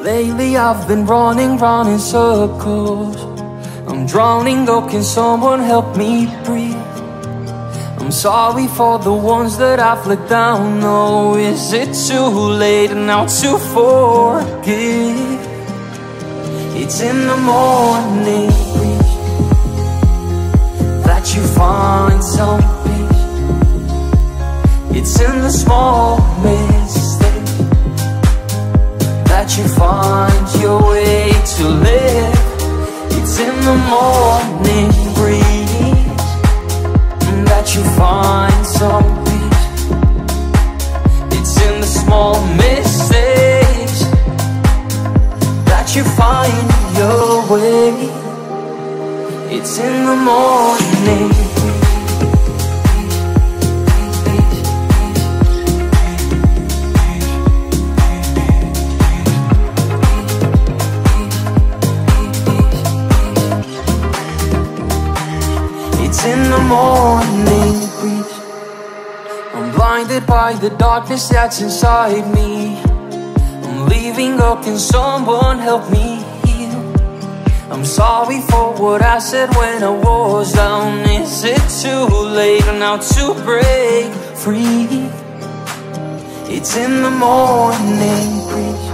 Lately I've been running round in circles. I'm drowning, oh can someone help me breathe? I'm sorry for the ones that I've let down. Oh, is it too late now to forgive? It's in the morning breeze that you find some peace. It's in the small mistakes that you find your way to live. It's in the morning breeze that you find some peace. It's in the small mistakes that you find your way. It's in the morning. It's in the morning breeze. I'm blinded by the darkness that's inside me. I'm leaving, oh can someone help me heal? I'm sorry for what I said when I was down. Is it too late now to break free? It's in the morning breeze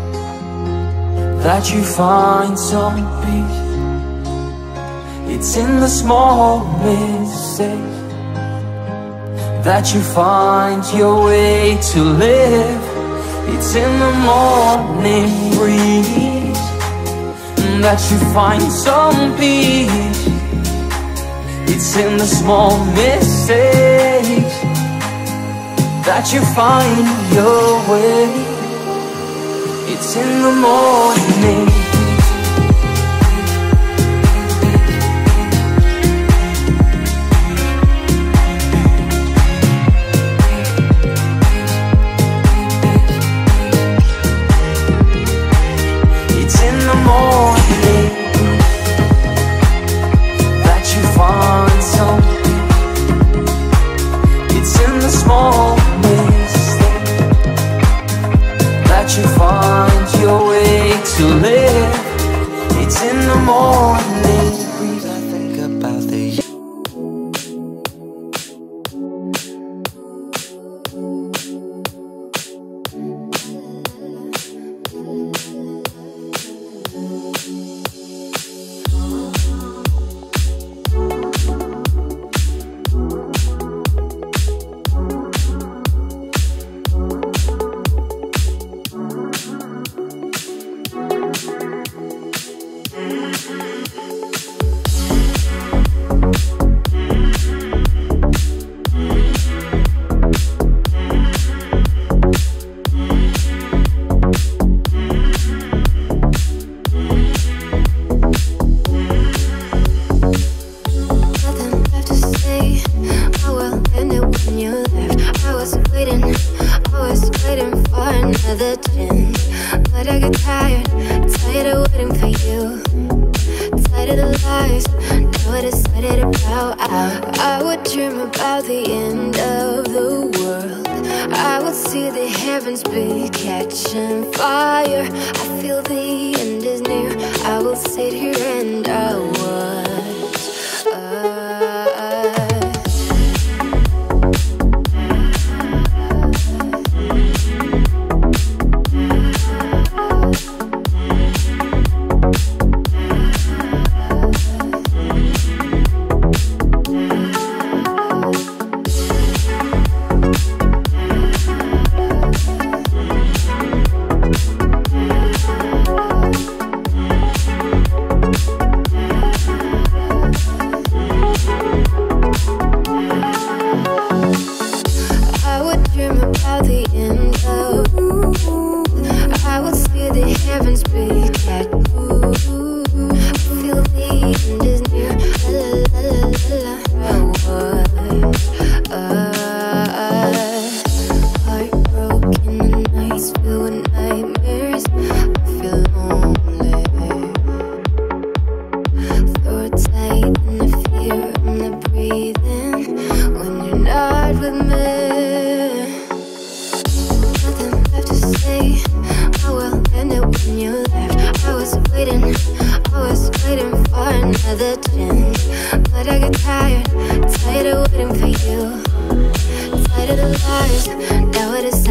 that you find some peace. It's in the small mistakes that you find your way to live. It's in the morning breeze that you find some peace. It's in the small mistakes that you find your way. It's in the morning. To live, it's in the morning breeze. I think about the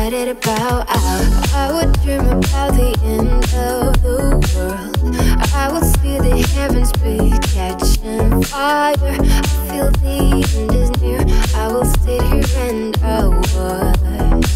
let it bow out. I would dream about the end of the world. I would see the heavens be catching fire. I feel the end is near. I will sit here and I watch.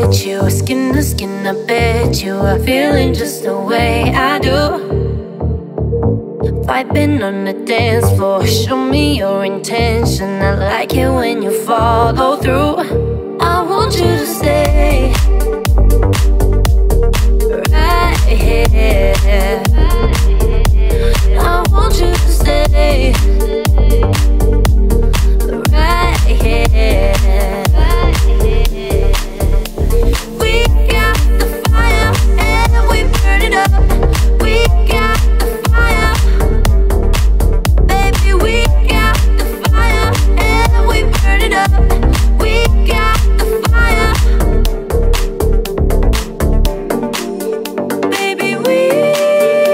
with you, skin to skin, I bet you are feeling just the way I do. Vibing on the dance floor, show me your intention. I like it when you follow through. I want you to stay right here. I want you to stay right here. We got the fire and we burn it up. We got the fire, baby. We got the fire and we burn it up. We got the fire, baby. We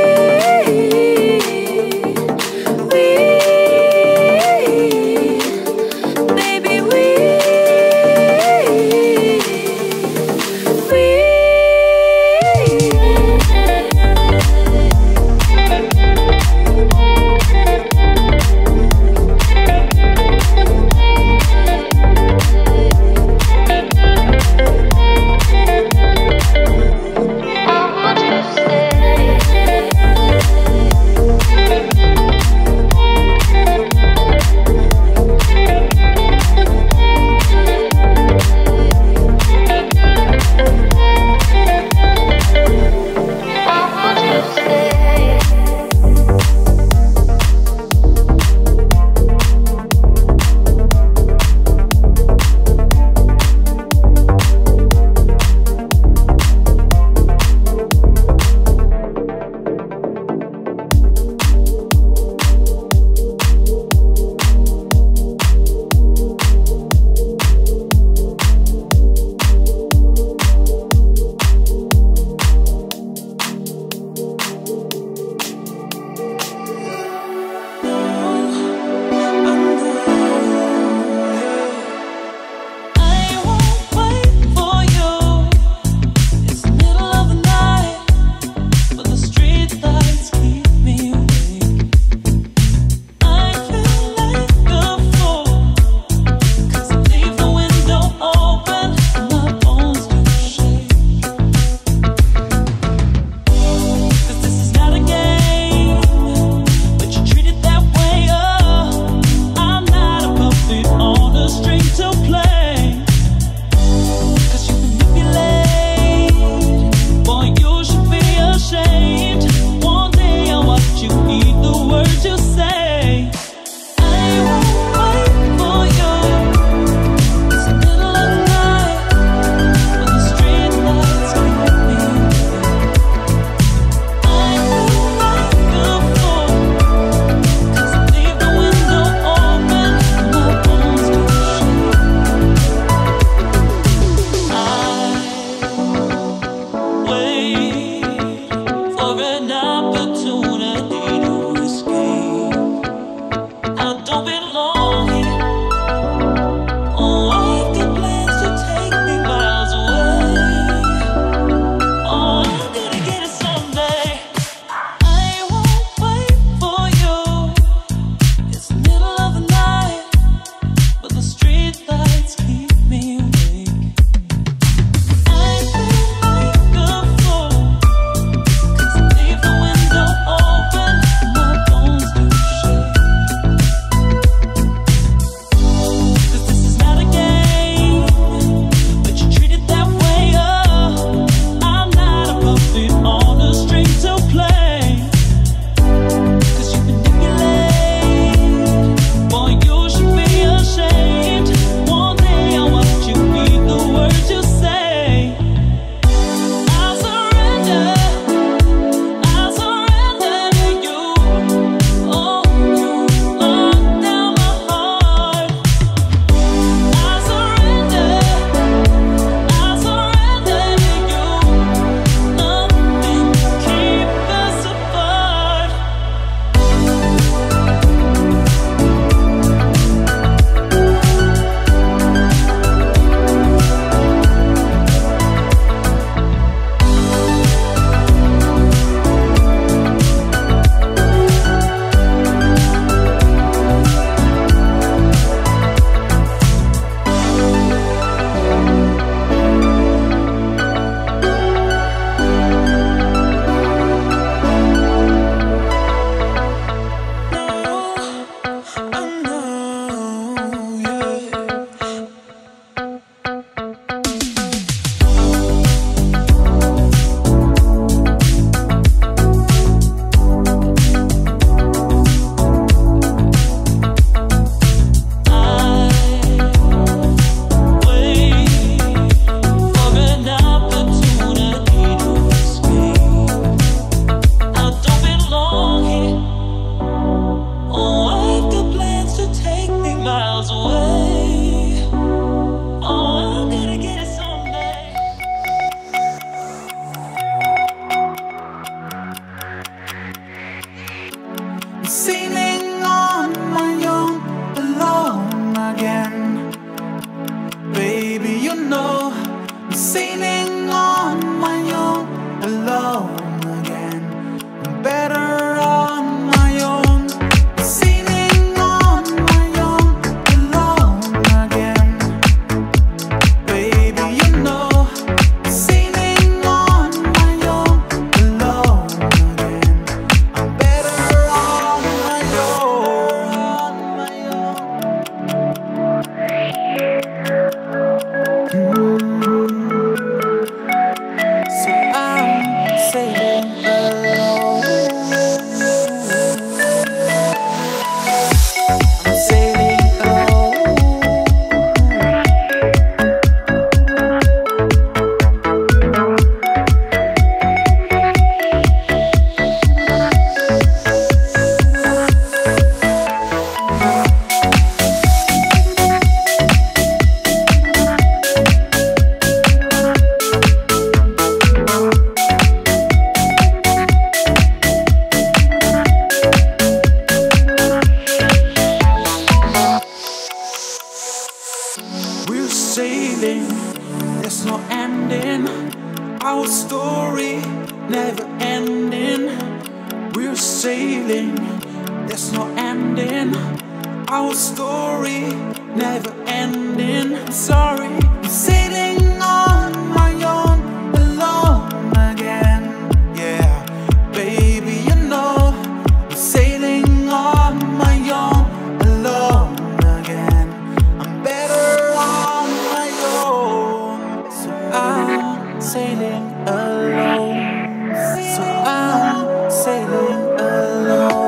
Our story never ending. We're sailing, there's no ending. Our story never ending. Sorry, I'm sailing on my own, alone again. Yeah, baby, you know I'm sailing on my own, alone again. I'm better on my own, so I'm sailing alone. So I'm sailing alone.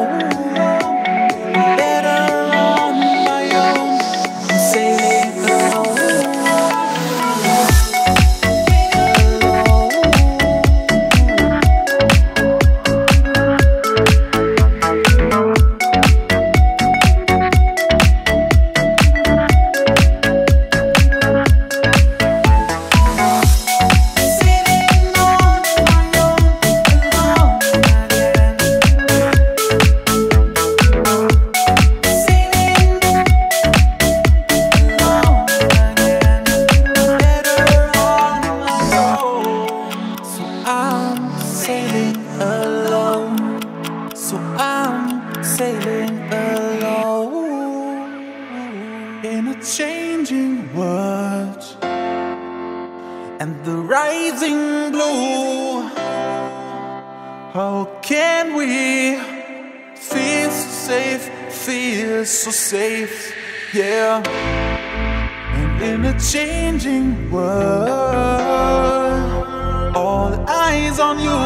So safe, yeah. And in a changing world, all eyes on you.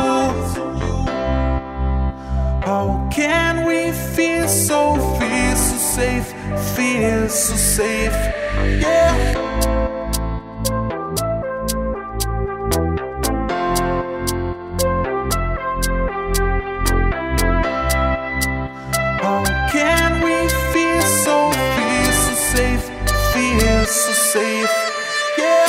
How can we feel so safe, feel so safe, yeah. So safe, yeah.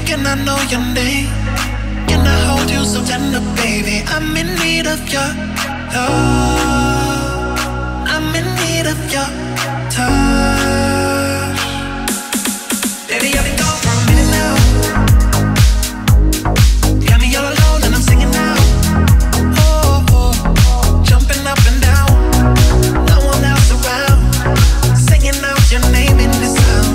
Can I know your name? Can I hold you so tender, baby? I'm in need of your love. I'm in need of your touch. Baby, I've been gone for a minute now. Got me all alone and I'm singing now. Oh, oh, jumping up and down. No one else around. Singing out your name in the sound.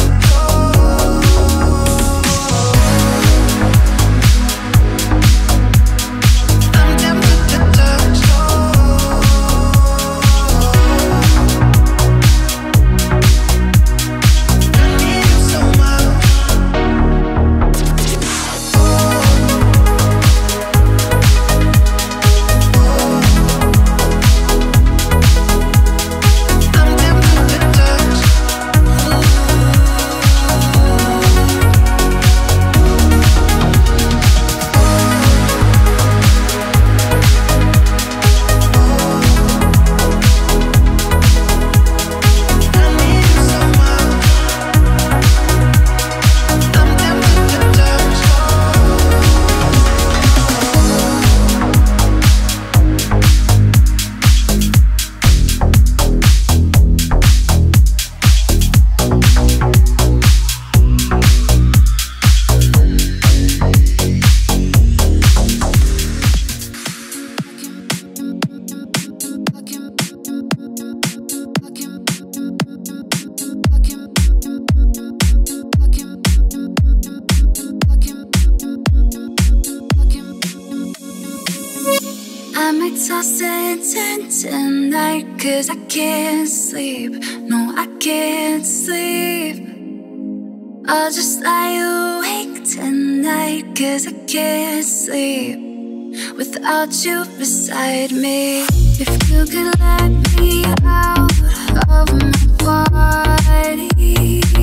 Tonight, 'cause I can't sleep. No, I can't sleep. I'll just lie awake tonight, 'cause I can't sleep without you beside me. If you could let me out of my body,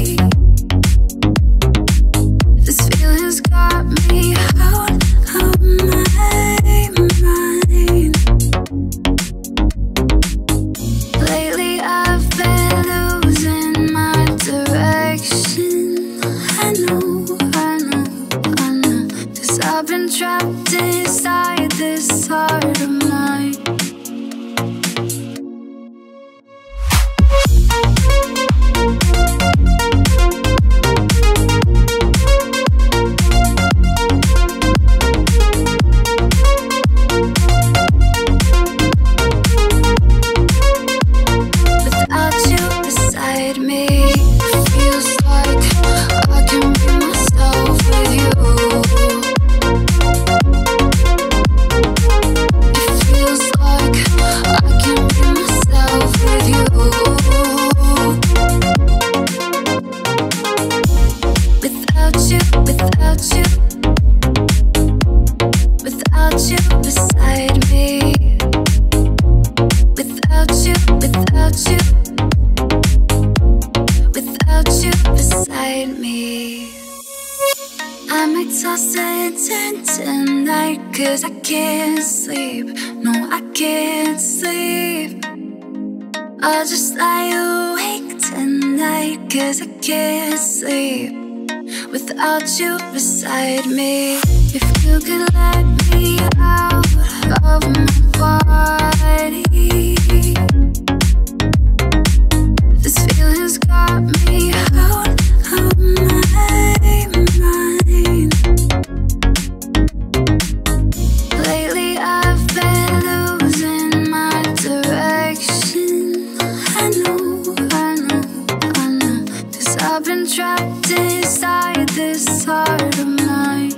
this feeling's got me out of my mind. Lately I've been losing my direction. I know, 'cause I've been trapped inside this heart of mine. Cause I can't sleep, no I can't sleep. I'll just lie awake tonight, 'cause I can't sleep without you beside me. If you could let me out of my body, this feeling's got me out of my mind. Lately I've been losing my direction. I know, 'cause I've been trapped inside this heart of mine.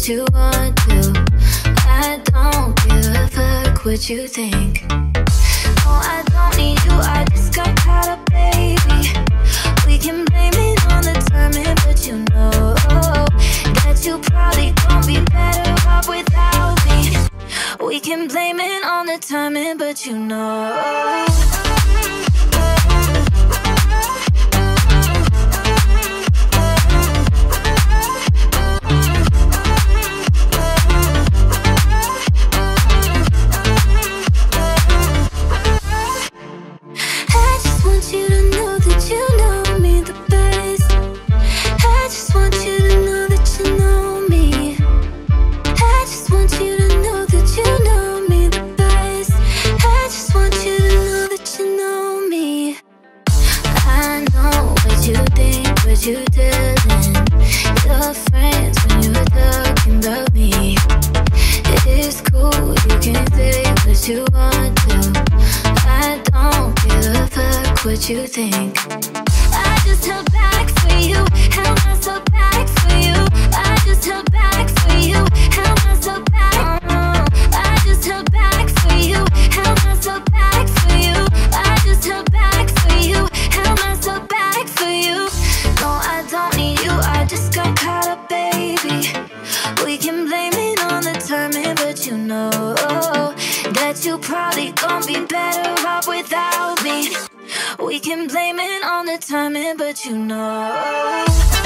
what you want to. I don't give a fuck what you think. No, I don't need you, I just got caught up, baby. We can blame it on the timing, but you know that you probably gon' be better off without me. We can blame it on the timing, but you know. You telling your friends when you were talking about me. It's cool, you can say what you want to. I don't give a fuck what you think. I just held back for you, held myself back for you. I just held back for you, held myself back. I just held back for you, held myself back for you. I just held back for you, held myself back for you. No, I don't need you, I just got caught up, baby. We can blame it on the timing, but you know that you probably gon' be better off without me. We can blame it on the timing, but you know.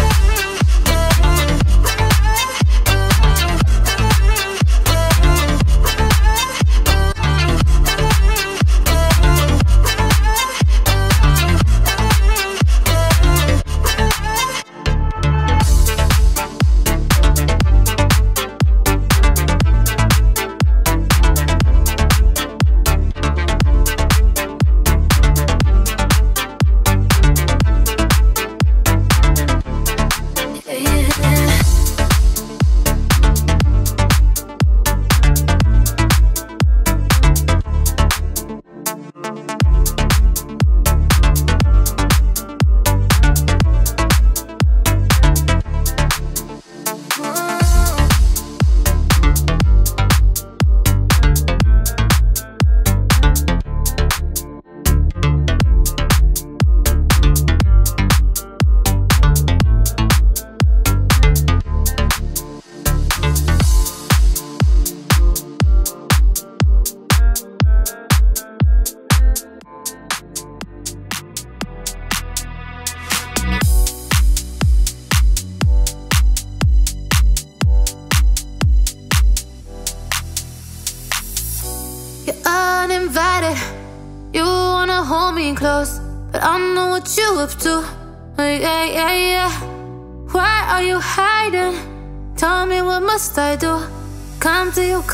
Close, but I know what you up to. Yeah. Why are you hiding? Tell me, what must I do? Come to you.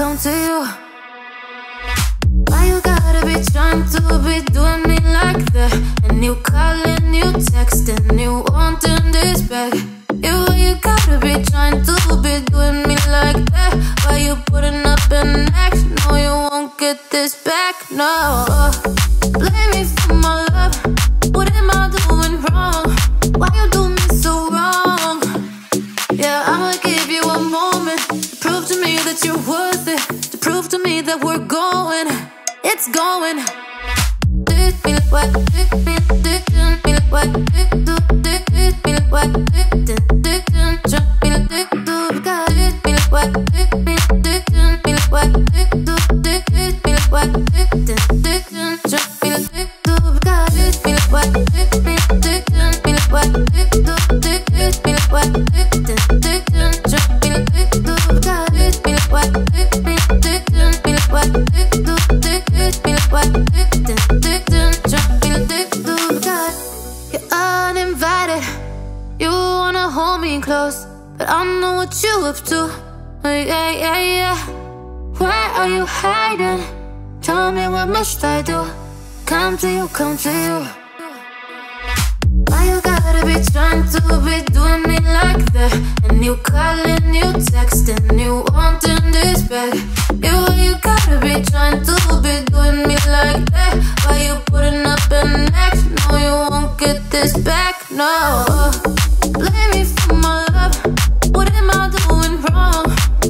Why you gotta be trying to be doing me like that? And you calling, you texting, you wanting this back. You gotta be trying to be doing me like that. Why you putting up an act? No, you won't get this back, no. Blame me for my love. What am I doing wrong? Why you do me so wrong? Yeah, I'ma give you a moment to prove to me that you're worth it, to prove to me that we're going. It's going. Close, but I know what you up to. Yeah. Why are you hiding? Tell me, what must I do? Come to you. Why you gotta be trying to be doing me like that? And you calling, you texting, you wanting this back. You gotta be trying to be doing me like that. Why you putting up an act? No, you won't get this back, no. Blame me for my love. What am I doing wrong?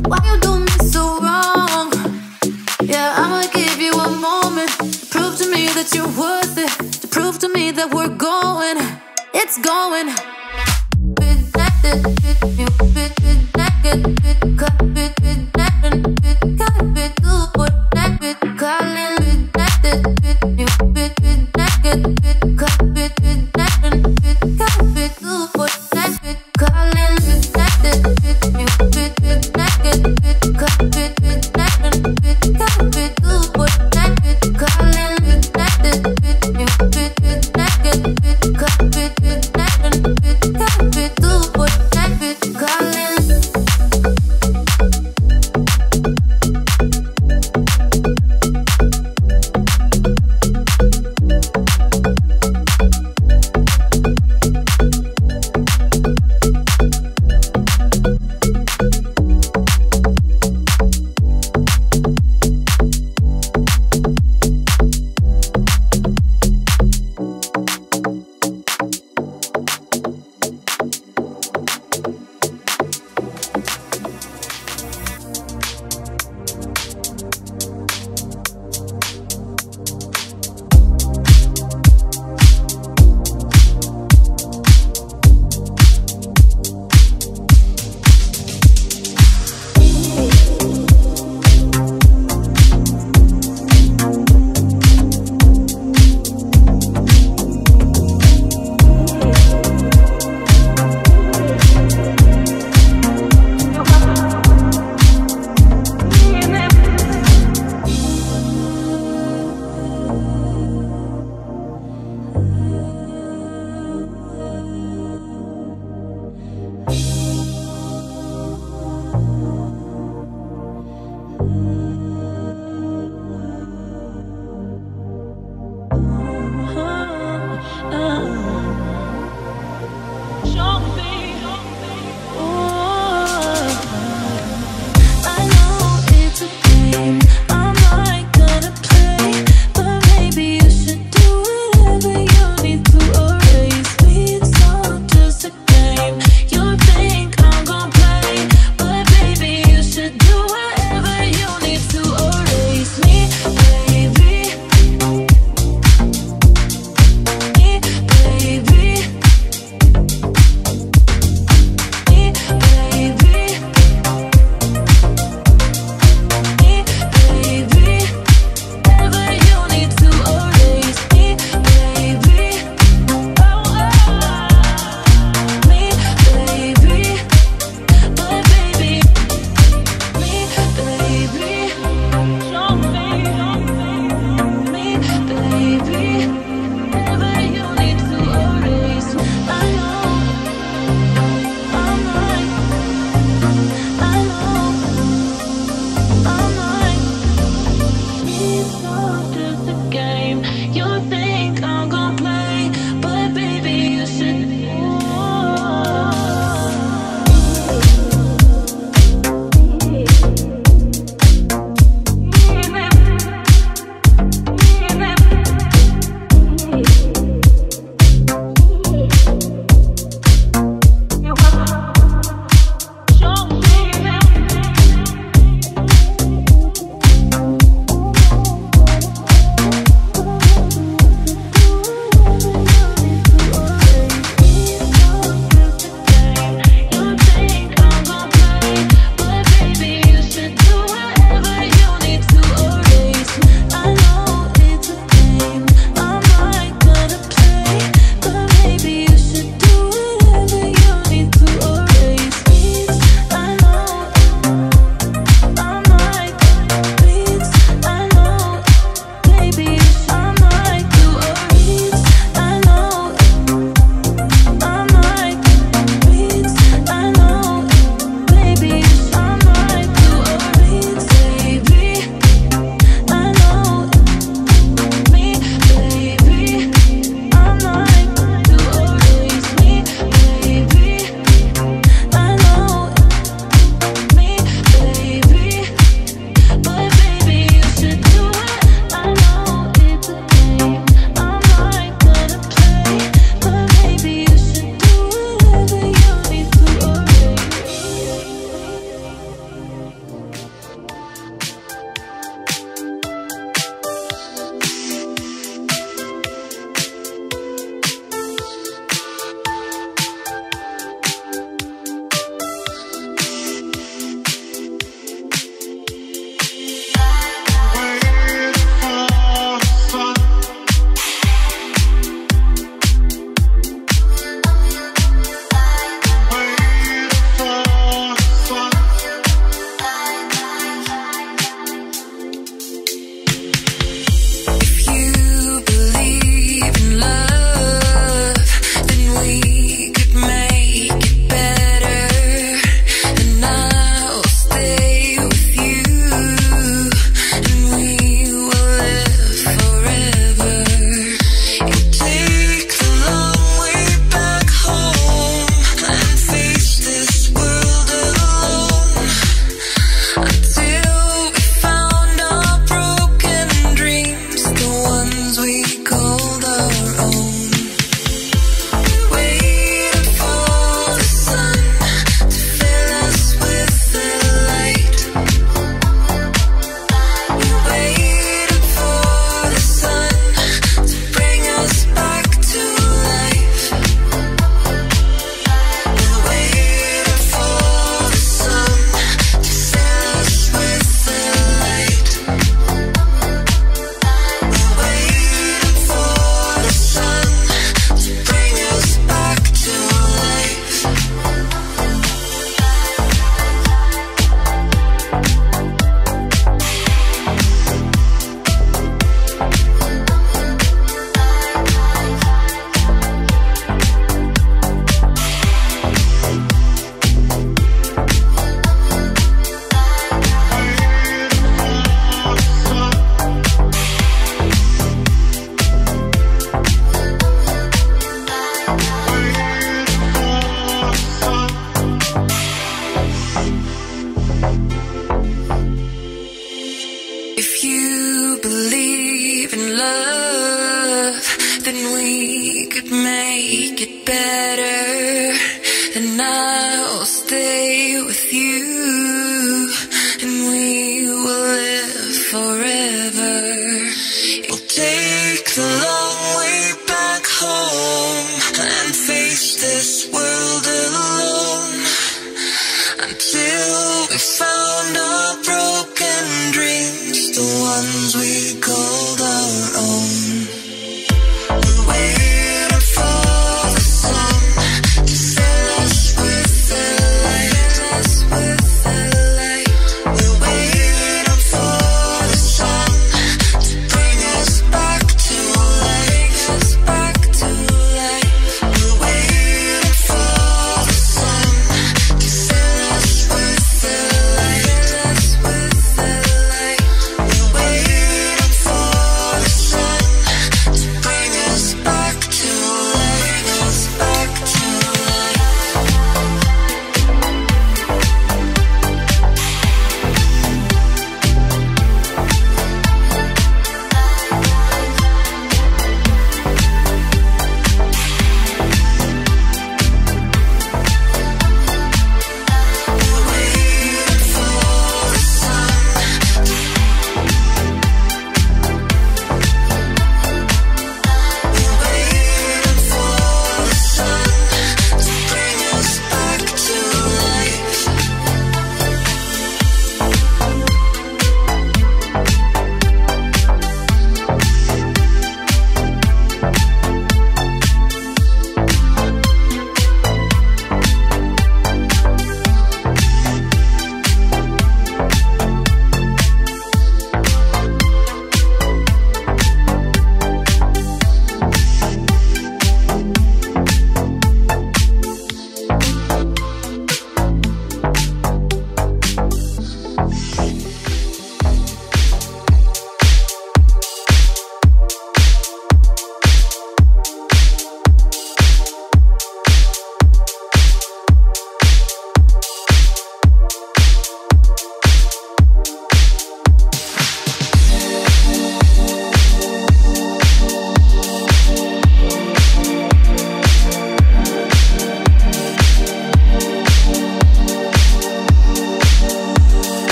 that you're worth it, to prove to me that we're going, it's going. make it better, then I'll stay with you, and we will live forever. We'll take the long way back home and face this world alone, until we found our broken dreams, the ones we called our own. We're waiting for the sun to fill us with the light, We're waiting for the sun to bring us back to life, We're waiting for the sun to fill us with the light, We're waiting for the sun to bring us back to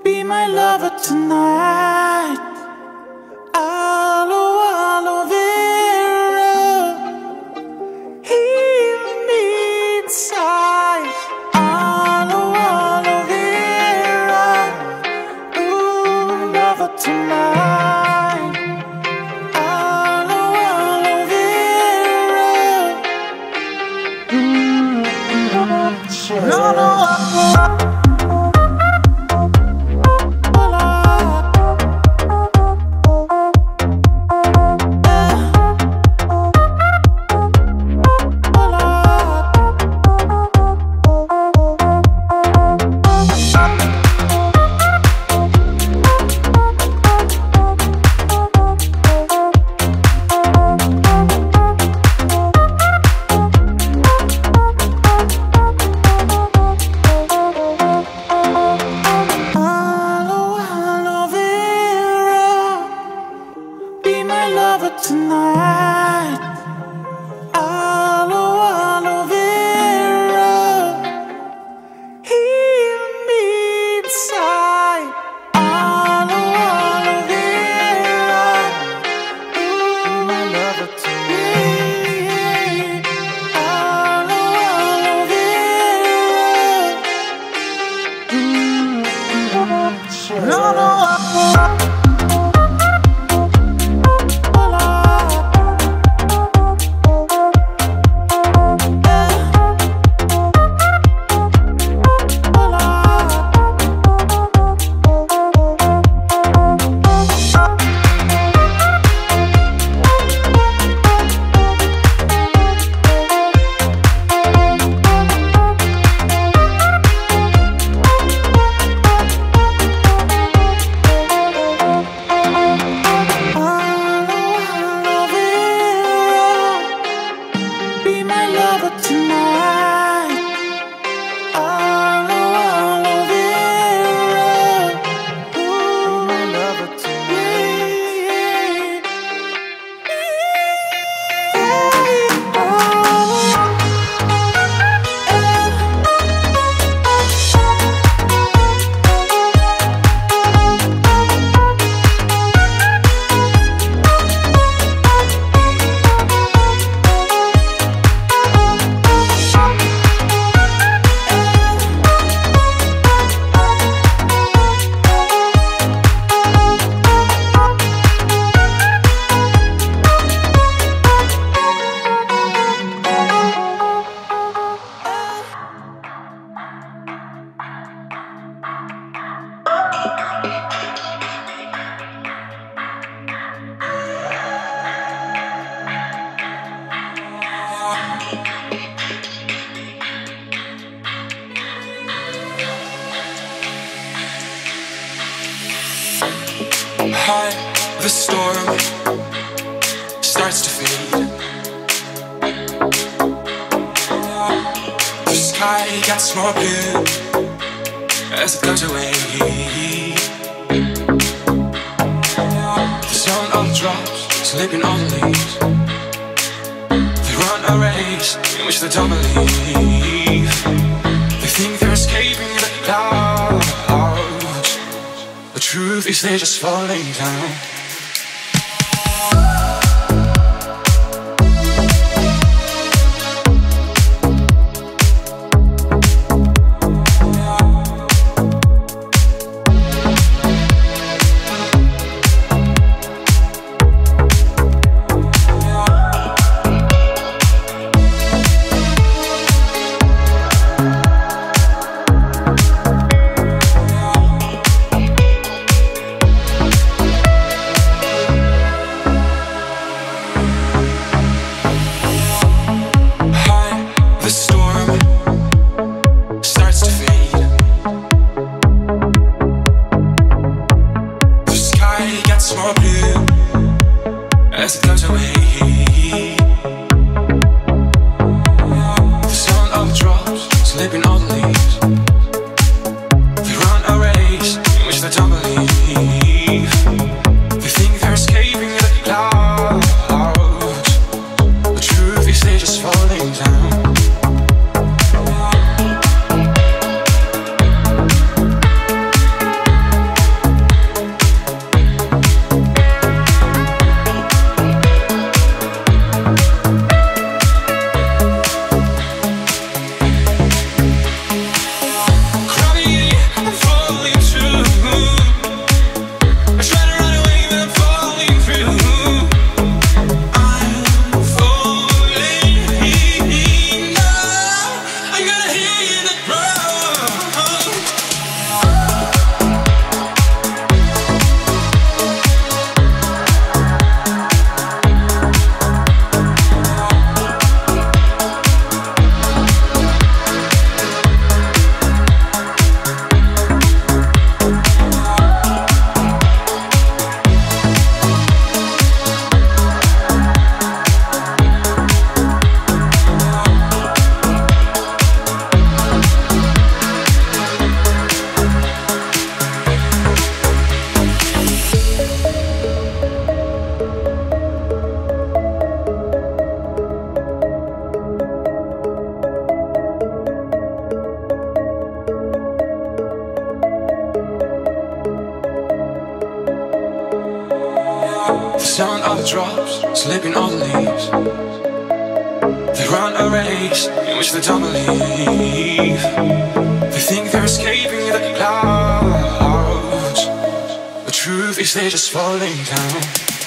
be my lover tonight. Aloe vera, heal me inside. Aloe vera, ooh, lover tonight. Aloe vera, no, no. The storm starts to fade. The sky gets more blue as it goes away. The sound of drops slipping on the leaves. They run a race in which they don't believe. They think they're escaping the clouds. The truth is they're just falling down. sound of the drops, slipping on the leaves. They run a race in which they don't believe. They think they're escaping the clouds. The truth is they're just falling down.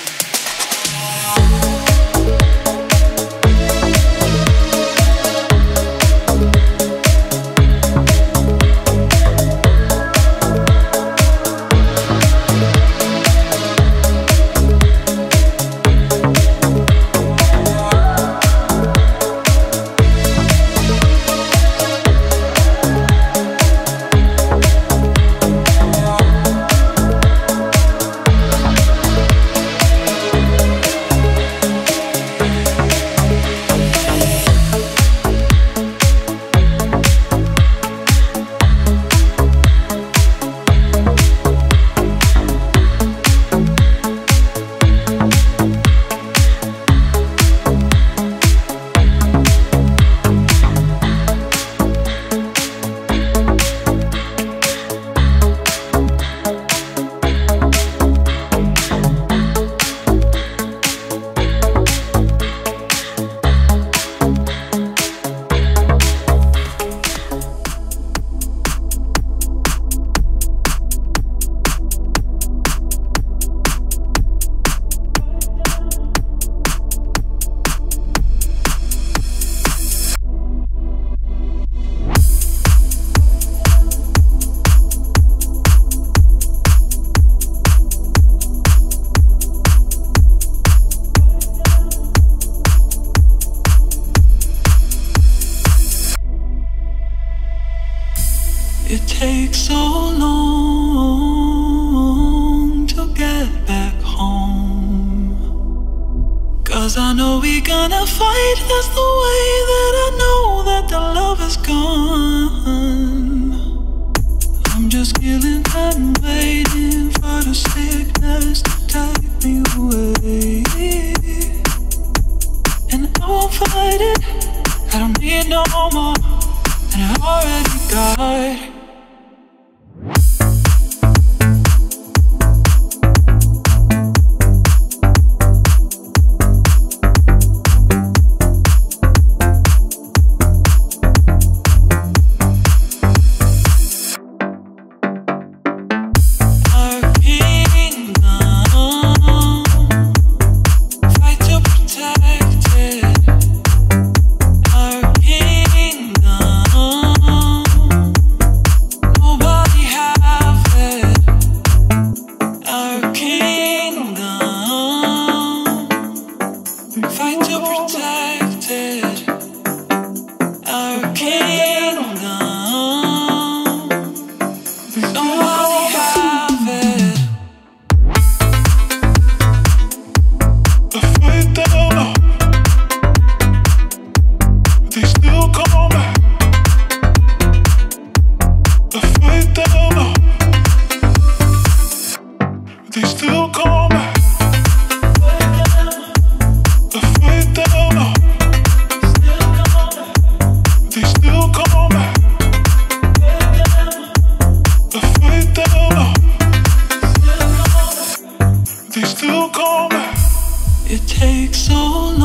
It takes so long to get back home, 'cause I know we're gonna fight. That's the way that I know that the love is gone. I'm just killing time, waiting for the sickness to take me away. And I won't fight it, I don't need no more, and I already got it. It takes so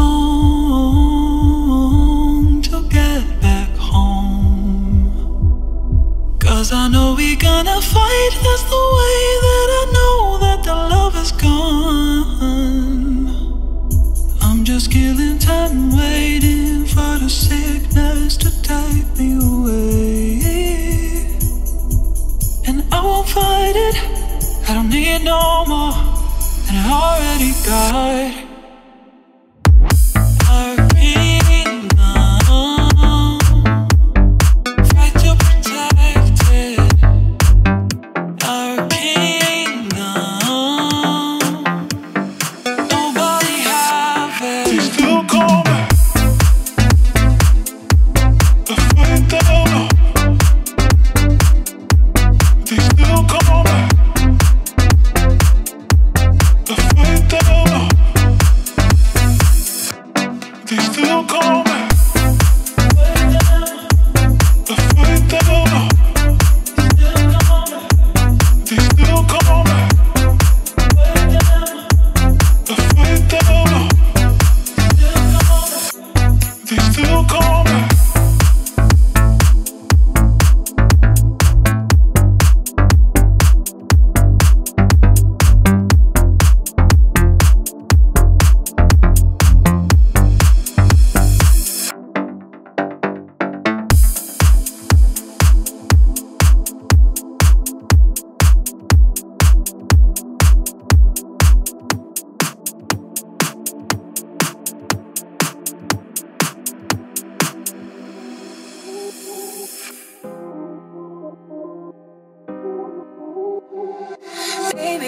long to get back home, 'cause I know we're gonna fight. That's the way that I know that the love is gone. I'm just killing time, waiting for the sickness to take me away. And I won't fight it, I don't need no more, and I already got it.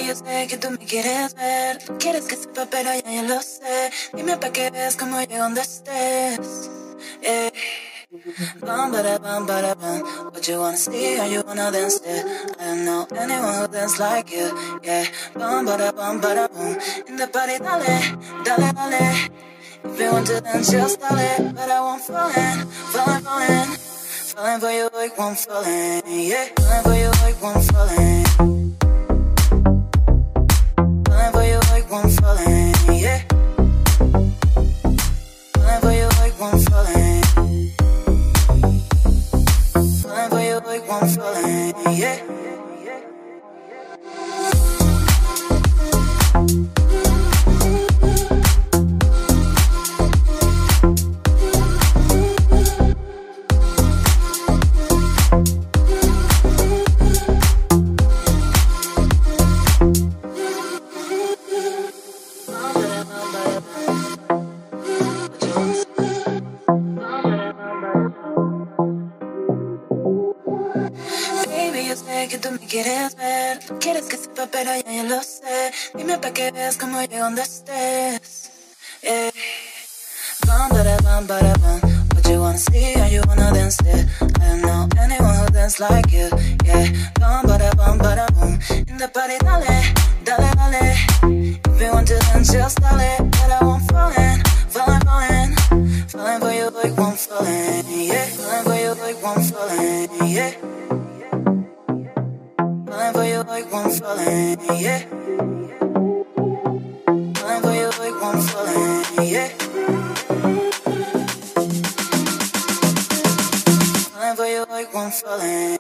yo sé que tú me quieres ver. Quieres que sepa, pero ya lo sé. Dime pa' que veas cómo llego donde estés. Yeah. Bum, bada, bum, bada, bum. What you wanna see, how you wanna dance there? I don't know anyone who dance like you. Yeah. Bum, bada, boom. In the party, dale, dale, dale. If you want to dance, just dale. But I won't falling. Falling for you like one falling. Yeah. Falling for you like one falling. Falling for you like one falling. Yeah. Falling for you like one falling. Falling for you like one falling. Yeah. Que tú me quieres ver, quieres que sepa, pero ya lo sé. Dime pa' que veas cómo llego donde estés. Yeah. Bum, bada, bum. What you wanna see, how you wanna dance there? I don't know anyone who dance like you. Yeah. Bum, bada, boom. In the party, dale, dale, dale. If you want to dance, just dale. But I won't falling. Falling for you like one falling. Yeah. Falling for you like one falling. Yeah. Falling for you like one falling, yeah. Falling for you like one falling, yeah. Falling for you like one falling.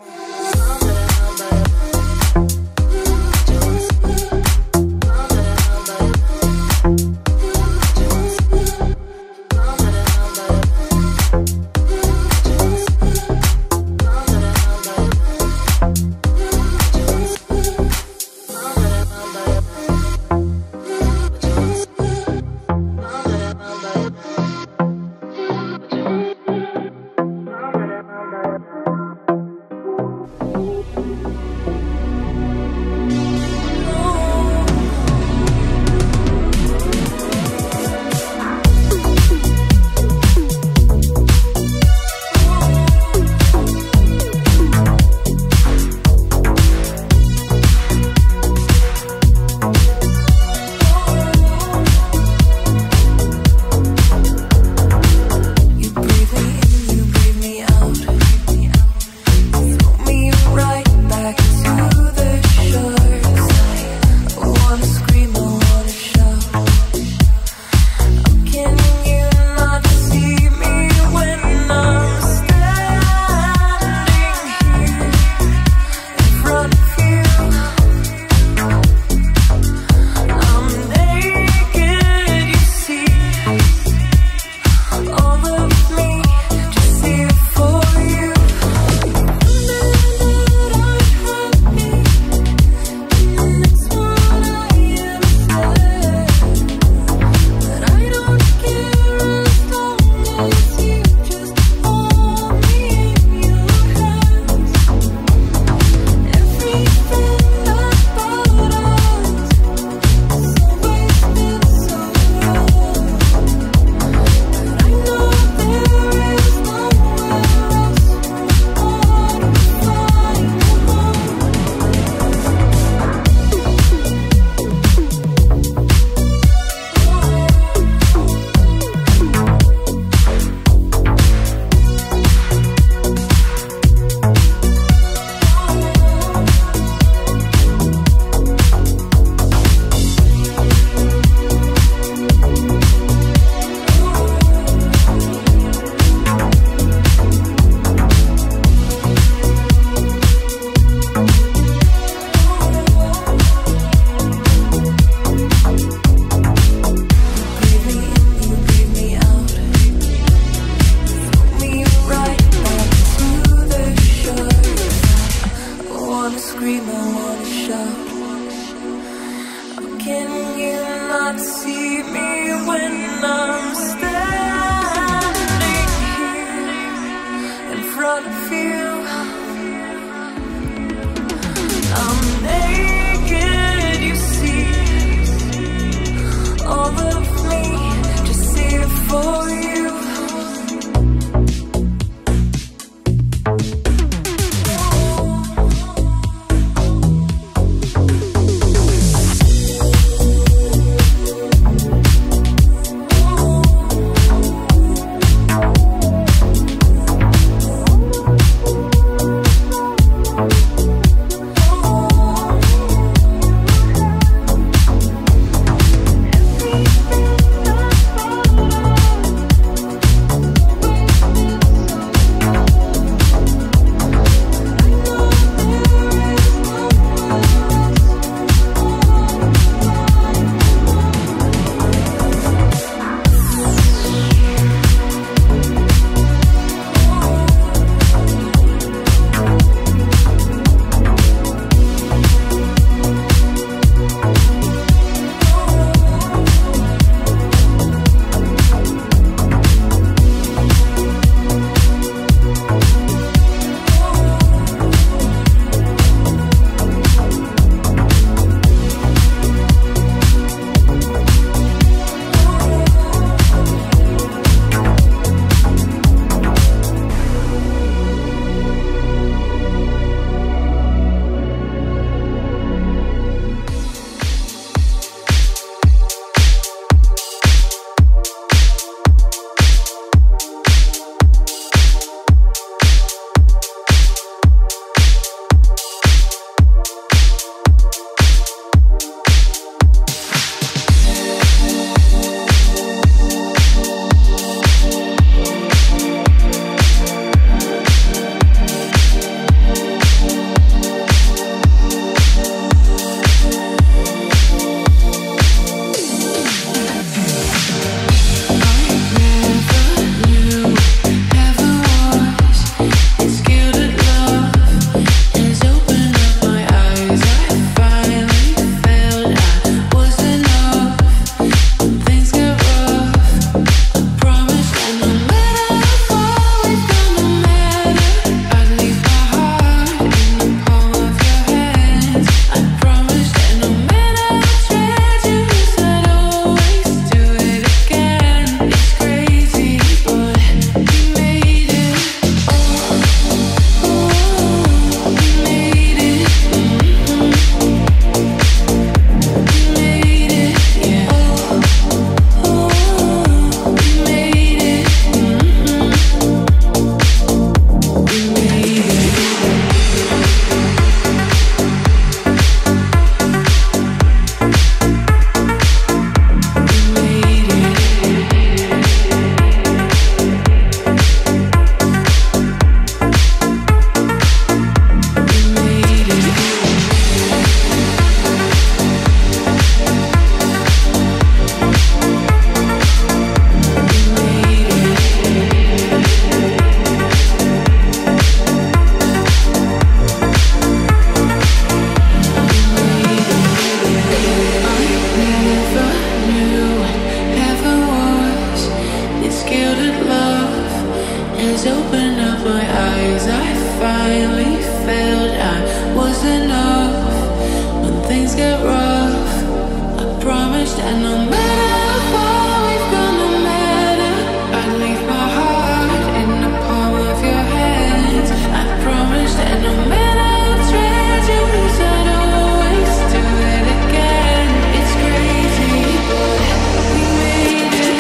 I'm naked, you get rough, I promise that no matter how far we've gone, no matter, I'd leave my heart in the palm of your hands. I promise that no matter how treacherous, I'd always do it again. It's crazy, but we made it.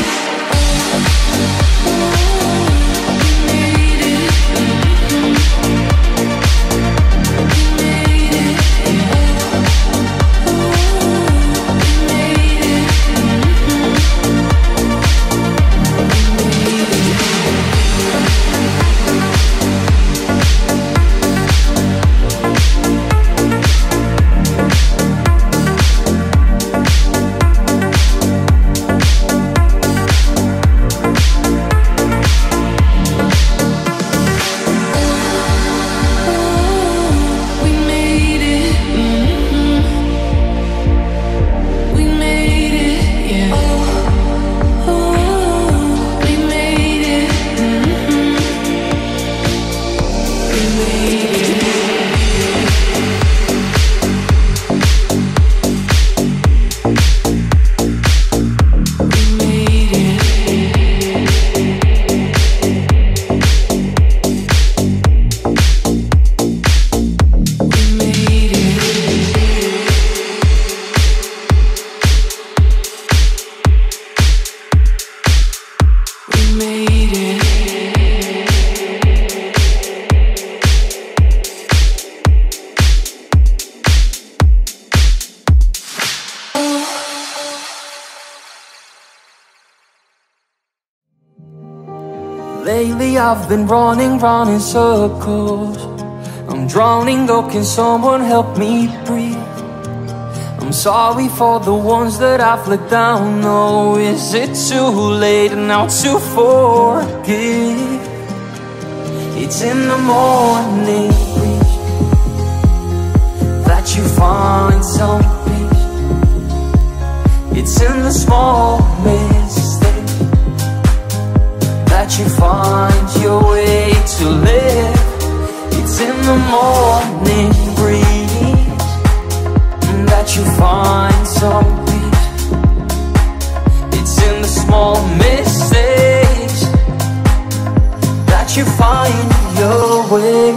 Lately I've been running round in circles. I'm drowning, oh can someone help me breathe? I'm sorry for the ones that I've let down. Oh, is it too late now to forgive? It's in the morning breeze that you find some peace. It's in the small mistakes that you find your way to live. It's in the morning breeze that you find some peace. It's in the small mistakes that you find your way.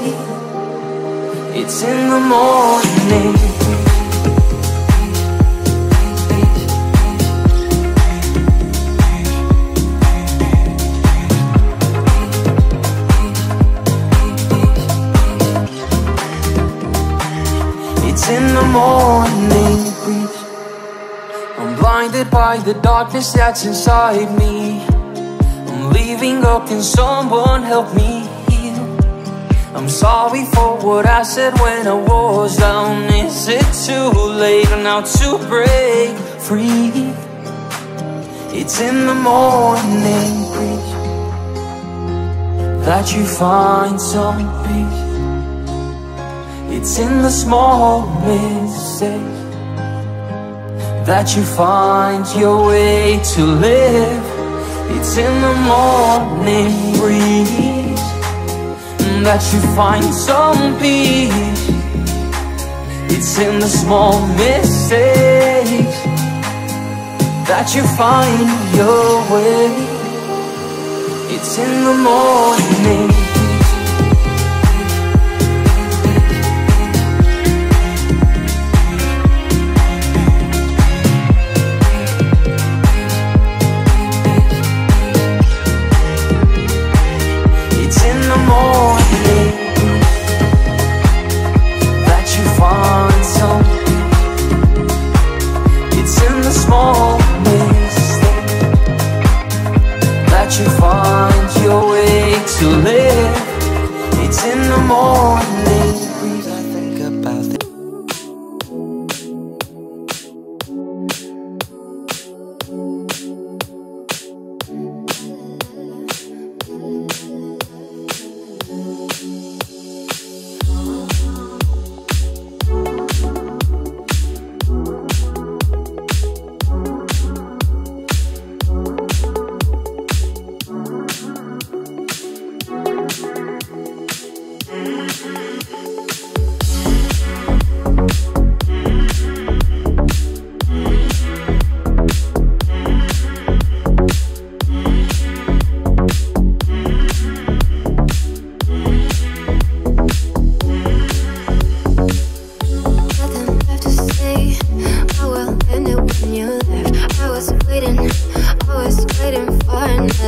It's in the morning. In the morning breeze, I'm blinded by the darkness that's inside me. I'm leaving up, can someone help me heal? I'm sorry for what I said when I was down. Is it too late now to break free? It's in the morning breeze that you find some peace. It's in the small mistakes that you find your way to live. It's in the morning breeze that you find some peace. It's in the small mistakes that you find your way. It's in the morning. To live.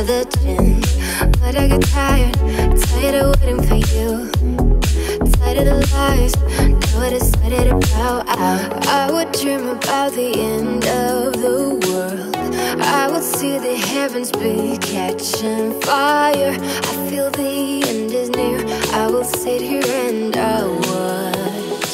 another chance. But I get tired of waiting for you. Tired of the lies, now I decided to bow out. I would dream about the end of the world. I would see the heavens be catching fire. I feel the end is near. I will sit here and I watch.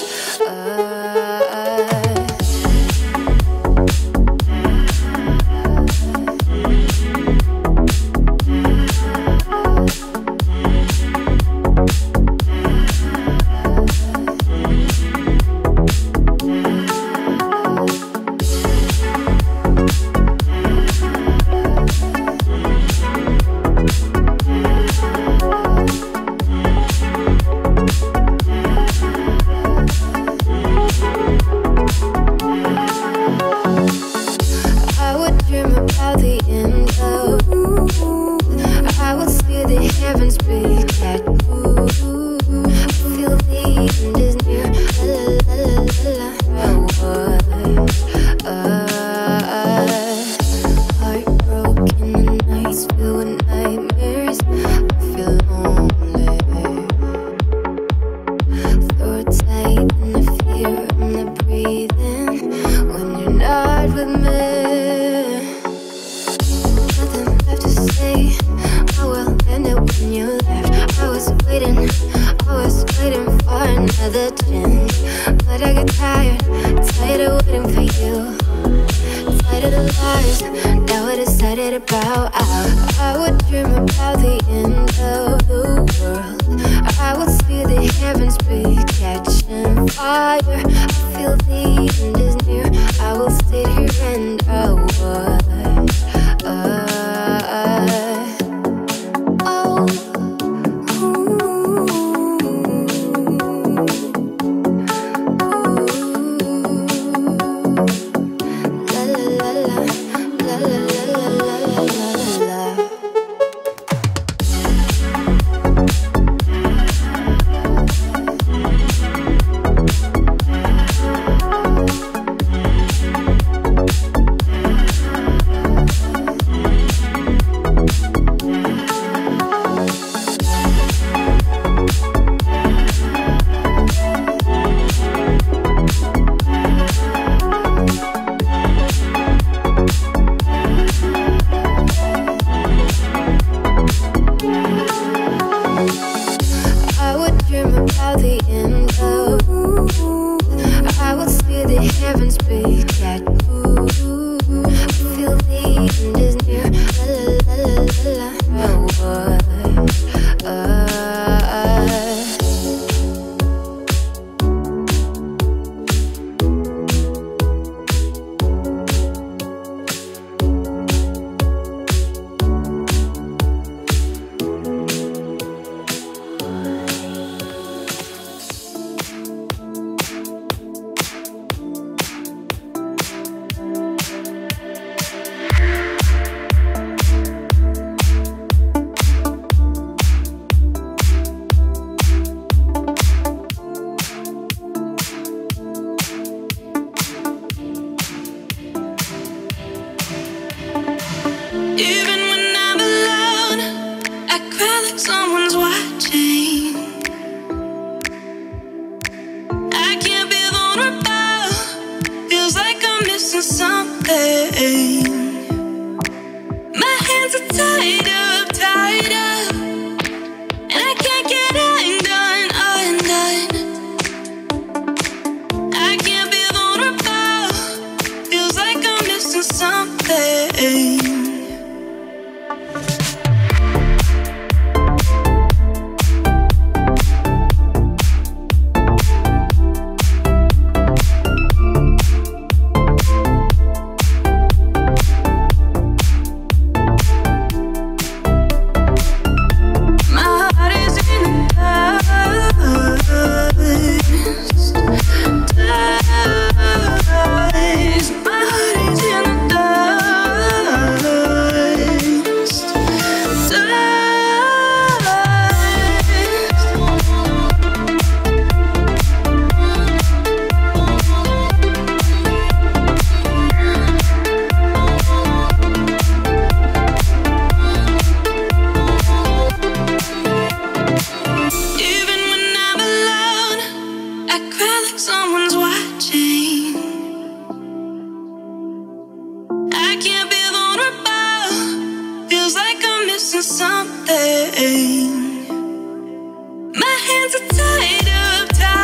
missing something. My hands are tied up,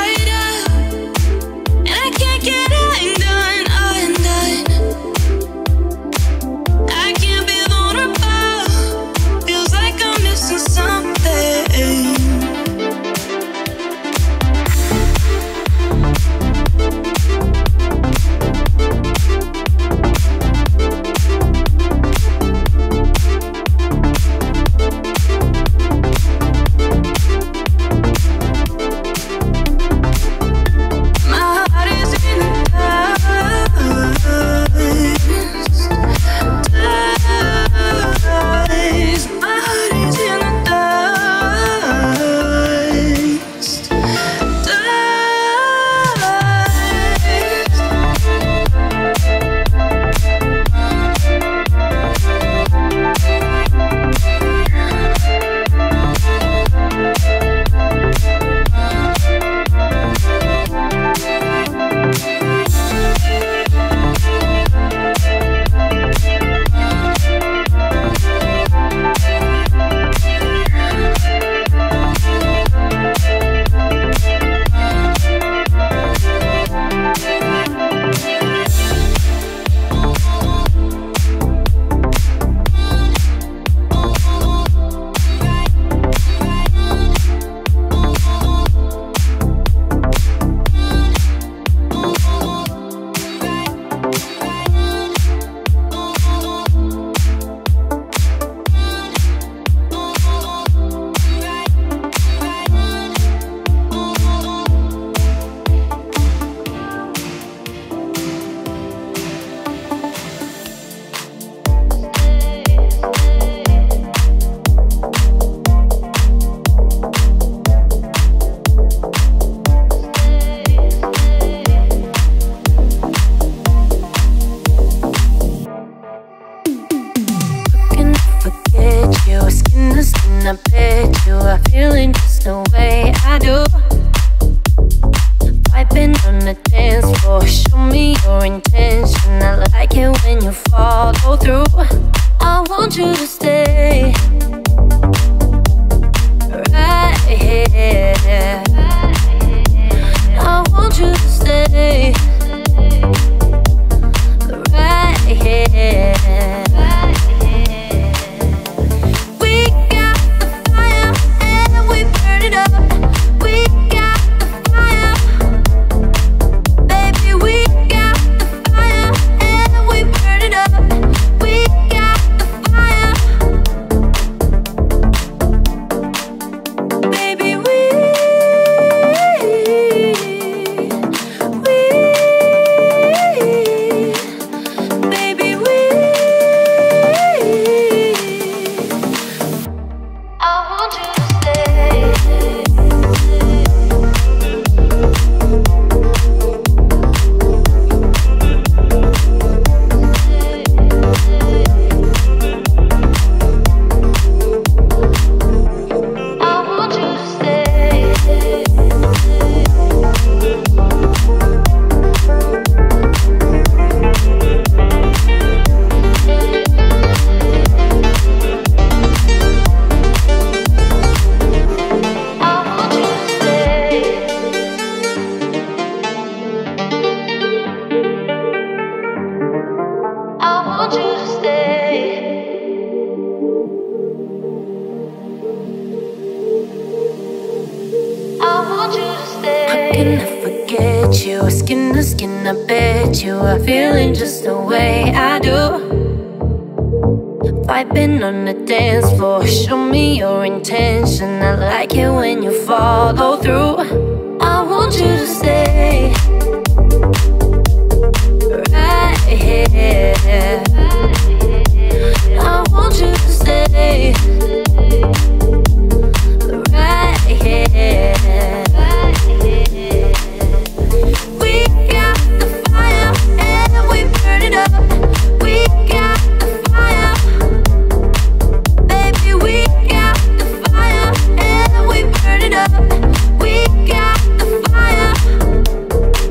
and I can't get undone. I can't be vulnerable. Feels like I'm missing something. Vibing on the dance floor, show me your intention. I like it when you follow through. I want you to stay right here. I want you to stay right here. We got the fire and we burn it up. We got the fire, baby. We got the fire and we burn it up. We got the fire.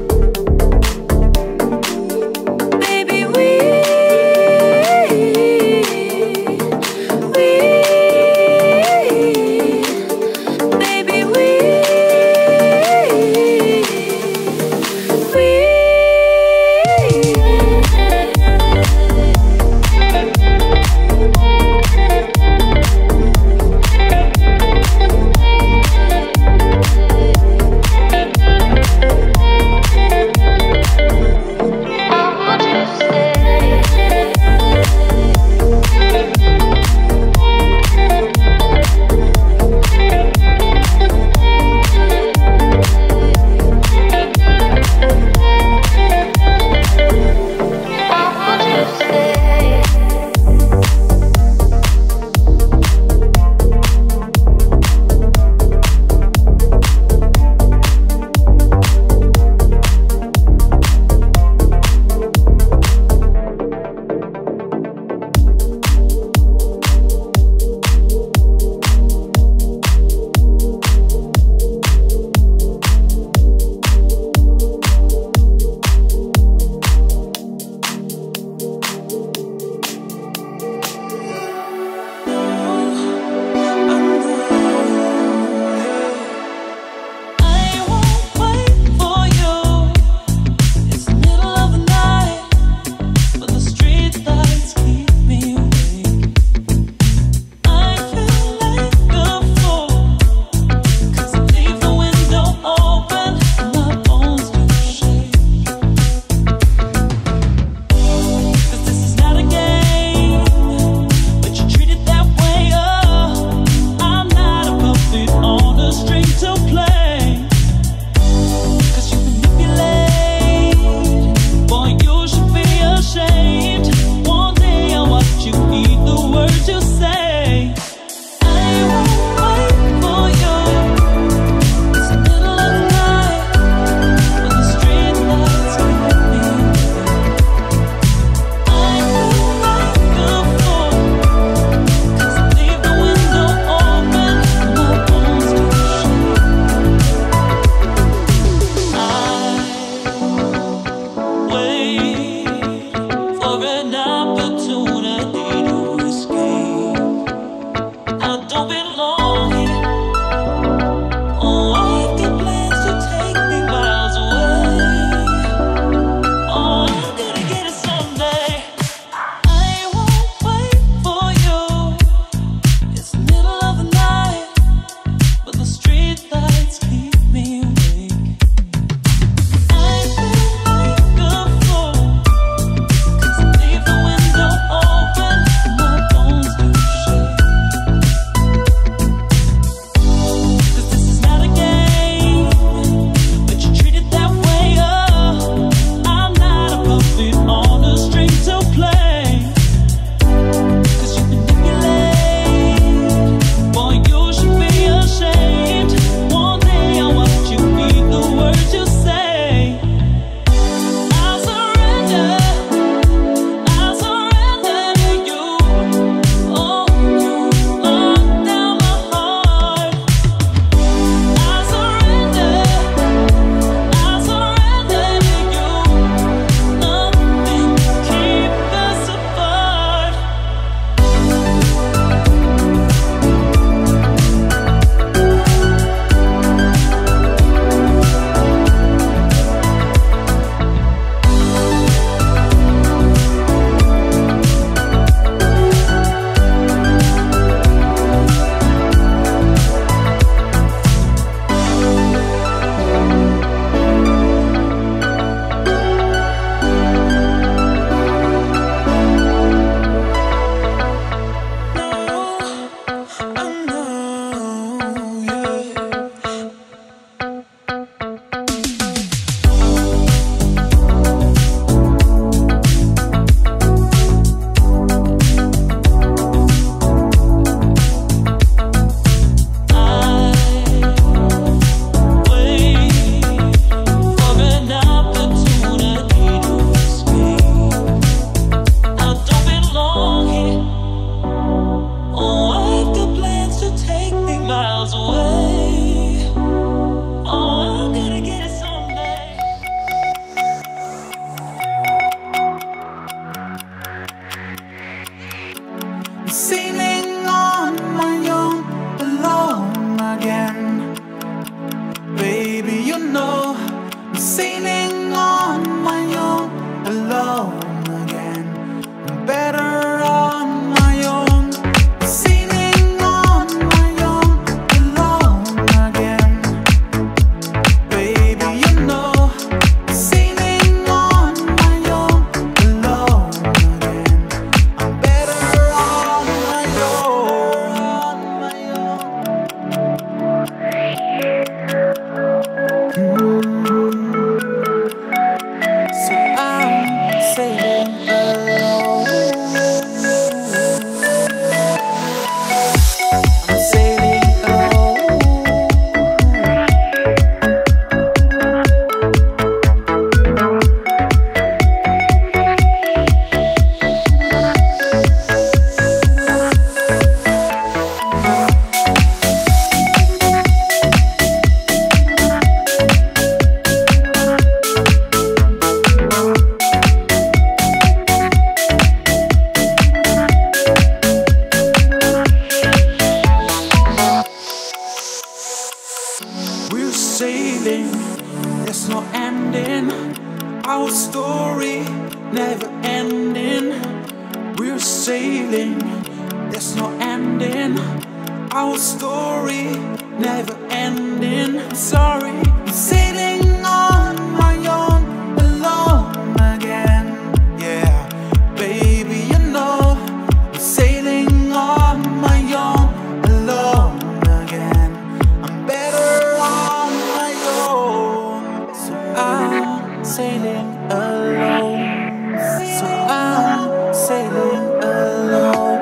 never ending. We're sailing, there's no ending. Our story never ending. Sorry, I'm sailing on my own, alone again. Yeah, baby, you know I'm sailing on my own, alone again. I'm better on my own, so I'm sailing alone. So I'm sailing alone.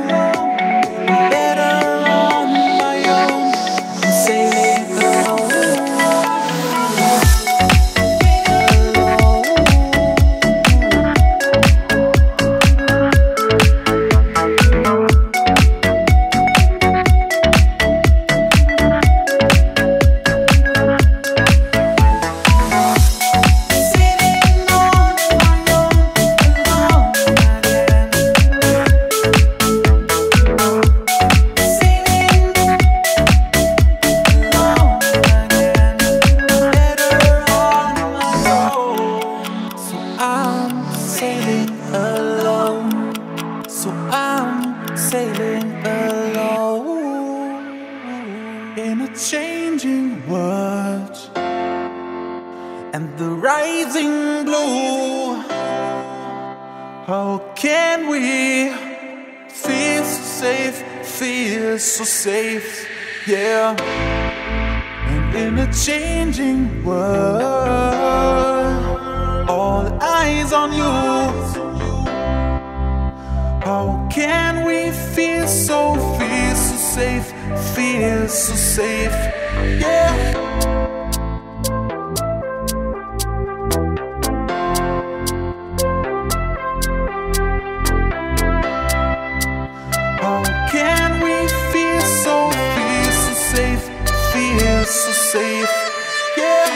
So safe, yeah. And in a changing world, all eyes on you. How can we feel so safe, feel so safe, yeah. So safe, yeah.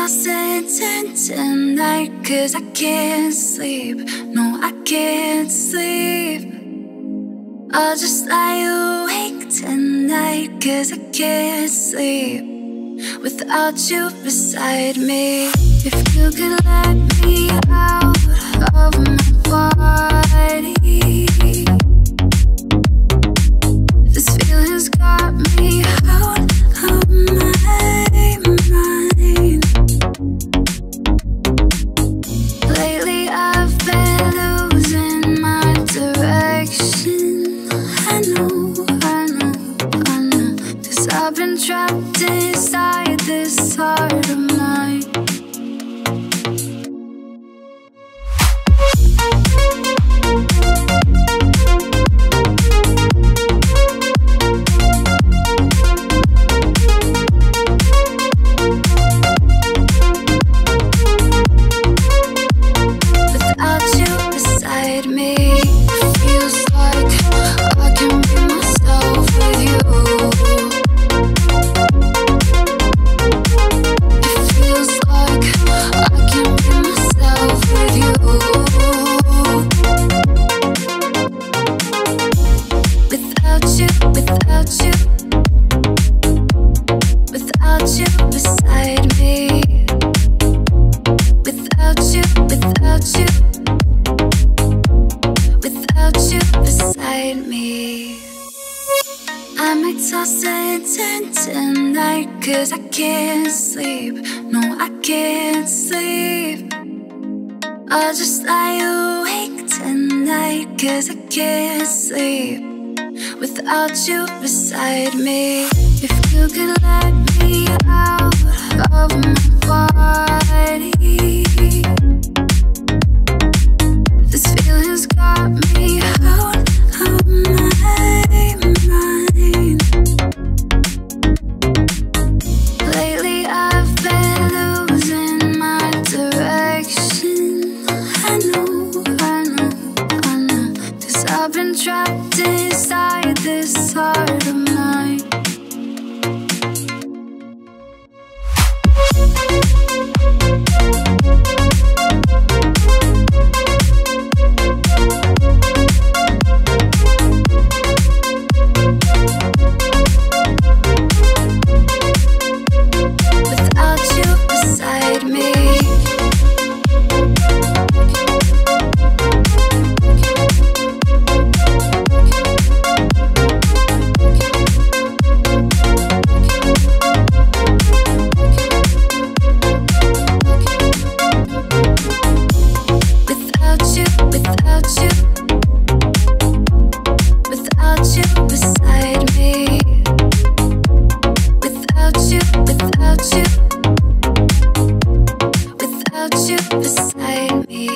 tossing tonight, 'cause I can't sleep. No, I can't sleep. I'll just lie awake tonight, 'cause I can't sleep without you beside me. If you could let me out of my body, this feeling's got me out of my mind. Lately I've been losing my direction. I know, 'cause I've been trapped inside this heart of mine. Without you beside me, feels like I can be myself with you. It feels like I can be myself with you. Without you, without you, without you beside me. Without you, without you, without you beside me. I'm tossing tonight, 'cause I can't sleep. No, I can't sleep. I'll just lie awake tonight, 'cause I can't sleep without you beside me. If you could let me out of my body, this feeling's got me out of my mind. Lately I've been losing my direction. I know, 'cause I've been trapped inside this heart of mine. Without you beside me. Without you, without you, without you beside me. Without you, without you, without you beside me.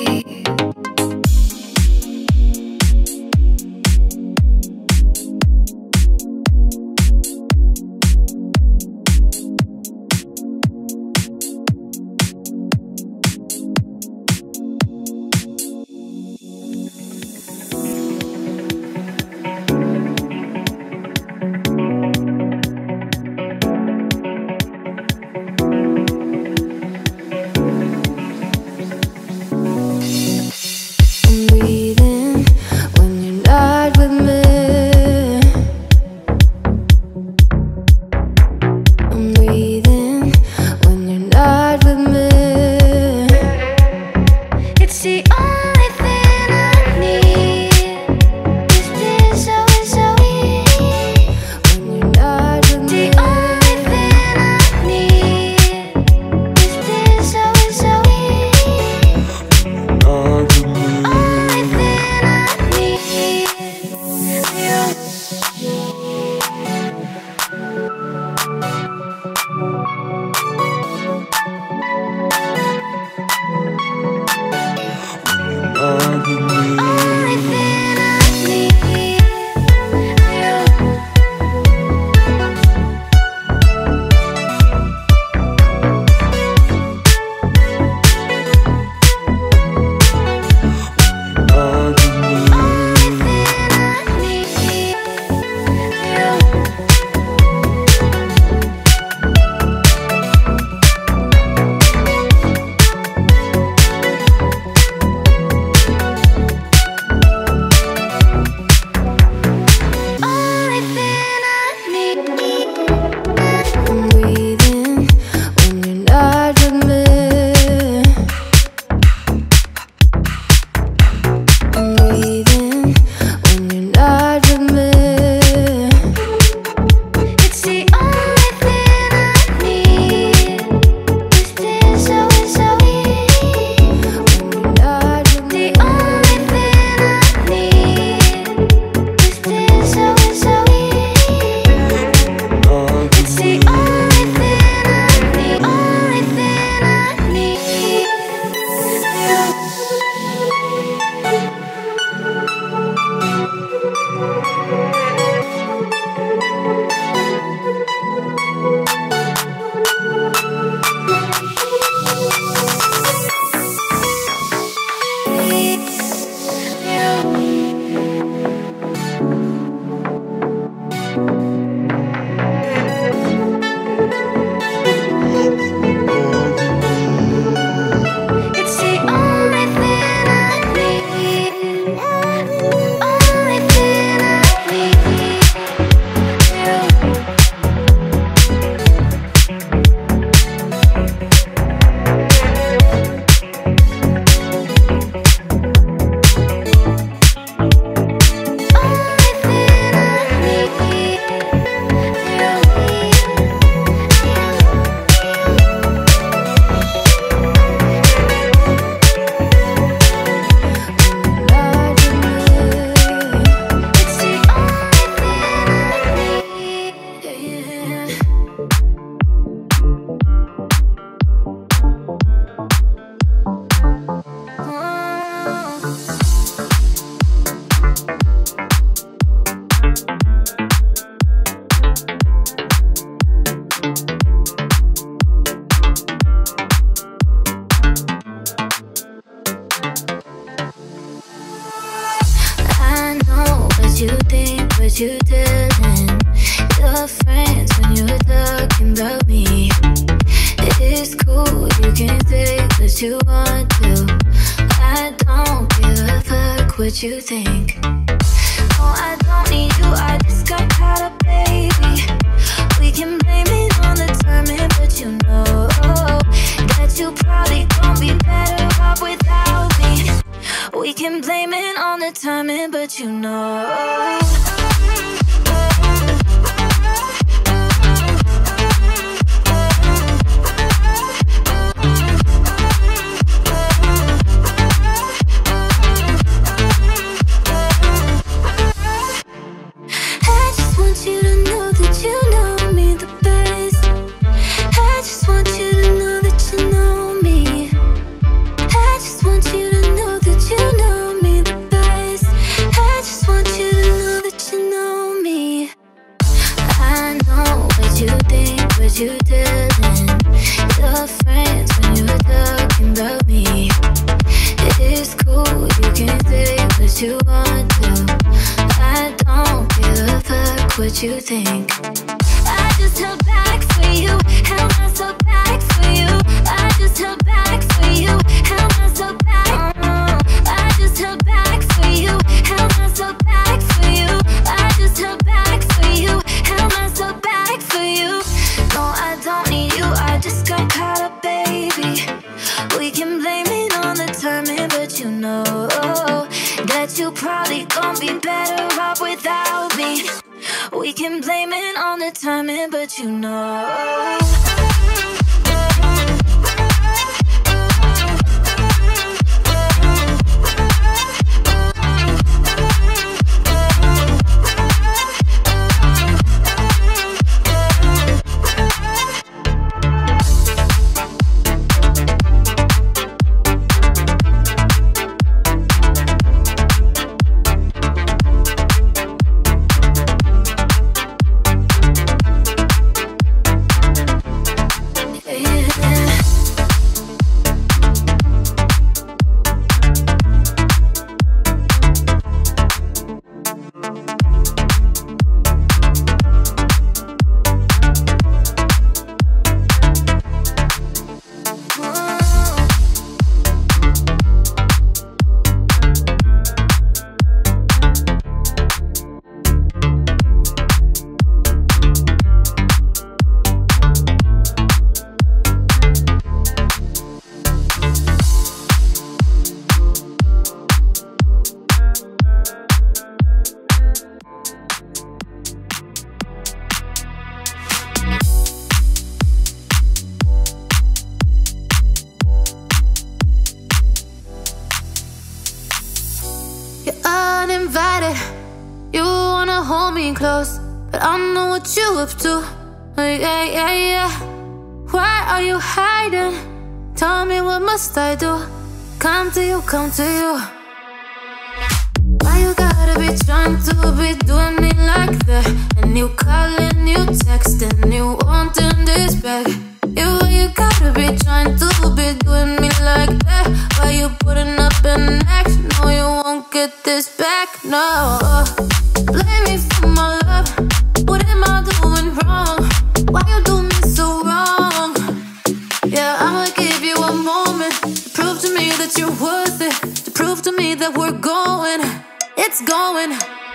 you think, what you telling your friends when you're talking about me? It's cool, you can say what you want to. I don't give a fuck what you think. No, I don't need you, I just got caught up, baby. We can blame it on the timing, but you know that you probably gon' be better off without me. We can blame it on the timing, but you know. You telling your friends when you're talking about me? It's cool, you can say what you want to. I don't give a fuck what you think. I just held back for you, held myself back for you. I just held back for you, held myself back. I just held back for you, held myself back for you. I just held back for you, held myself back for you. No, I don't need you, I just got caught up, baby. We can blame it on the timing, but you know that you probably gon' be better off without me. We can blame it on the timing, but you know. Uninvited, you wanna hold me close, but I know what you up to. Yeah, yeah, yeah. Why are you hiding? Tell me, what must I do? Come to you, come to you. Why you gotta be trying to be doing me like that? And you calling, you texting, you wanting this back. You gotta be trying to be doing me like that. Why you putting up an act? No, you won't get this back, no. Blame me for my love. What am I doing wrong? Why you do me so wrong? Yeah, I'ma give you a moment to prove to me that you're worth it, to prove to me that we're going, it's going.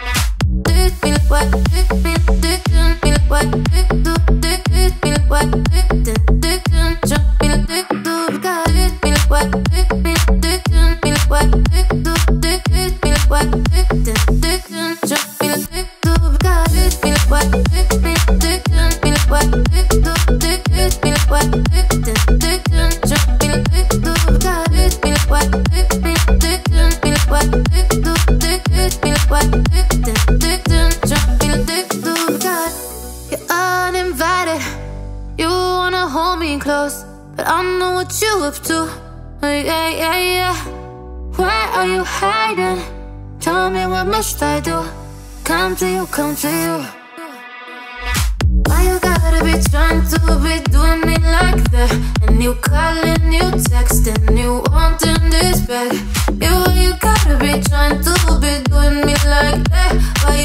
But I know what you up to. Yeah, yeah, yeah. Why are you hiding? Tell me, what must I do? Come to you, come to you. Why you gotta be trying to be doing me like that? And you calling, you texting, you wanting this back. You gotta be trying to be doing me like that. Why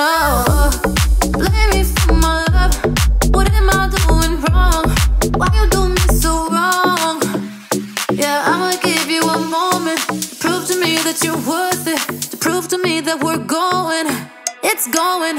know. Blame me for my love. What am I doing wrong? Why you do me so wrong? Yeah, I'ma give you a moment to prove to me that you're worth it, to prove to me that we're going, it's going.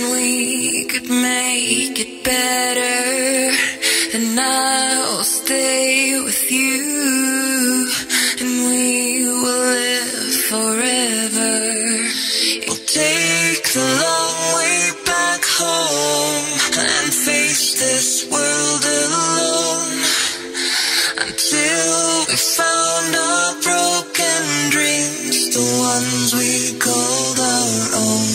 we could make it better, and I'll stay with you, and we will live forever. We'll take the long way back home and face this world alone, until we found our broken dreams, the ones we called our own.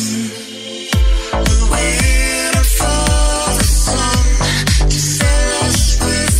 We're waiting for the sun to fill us with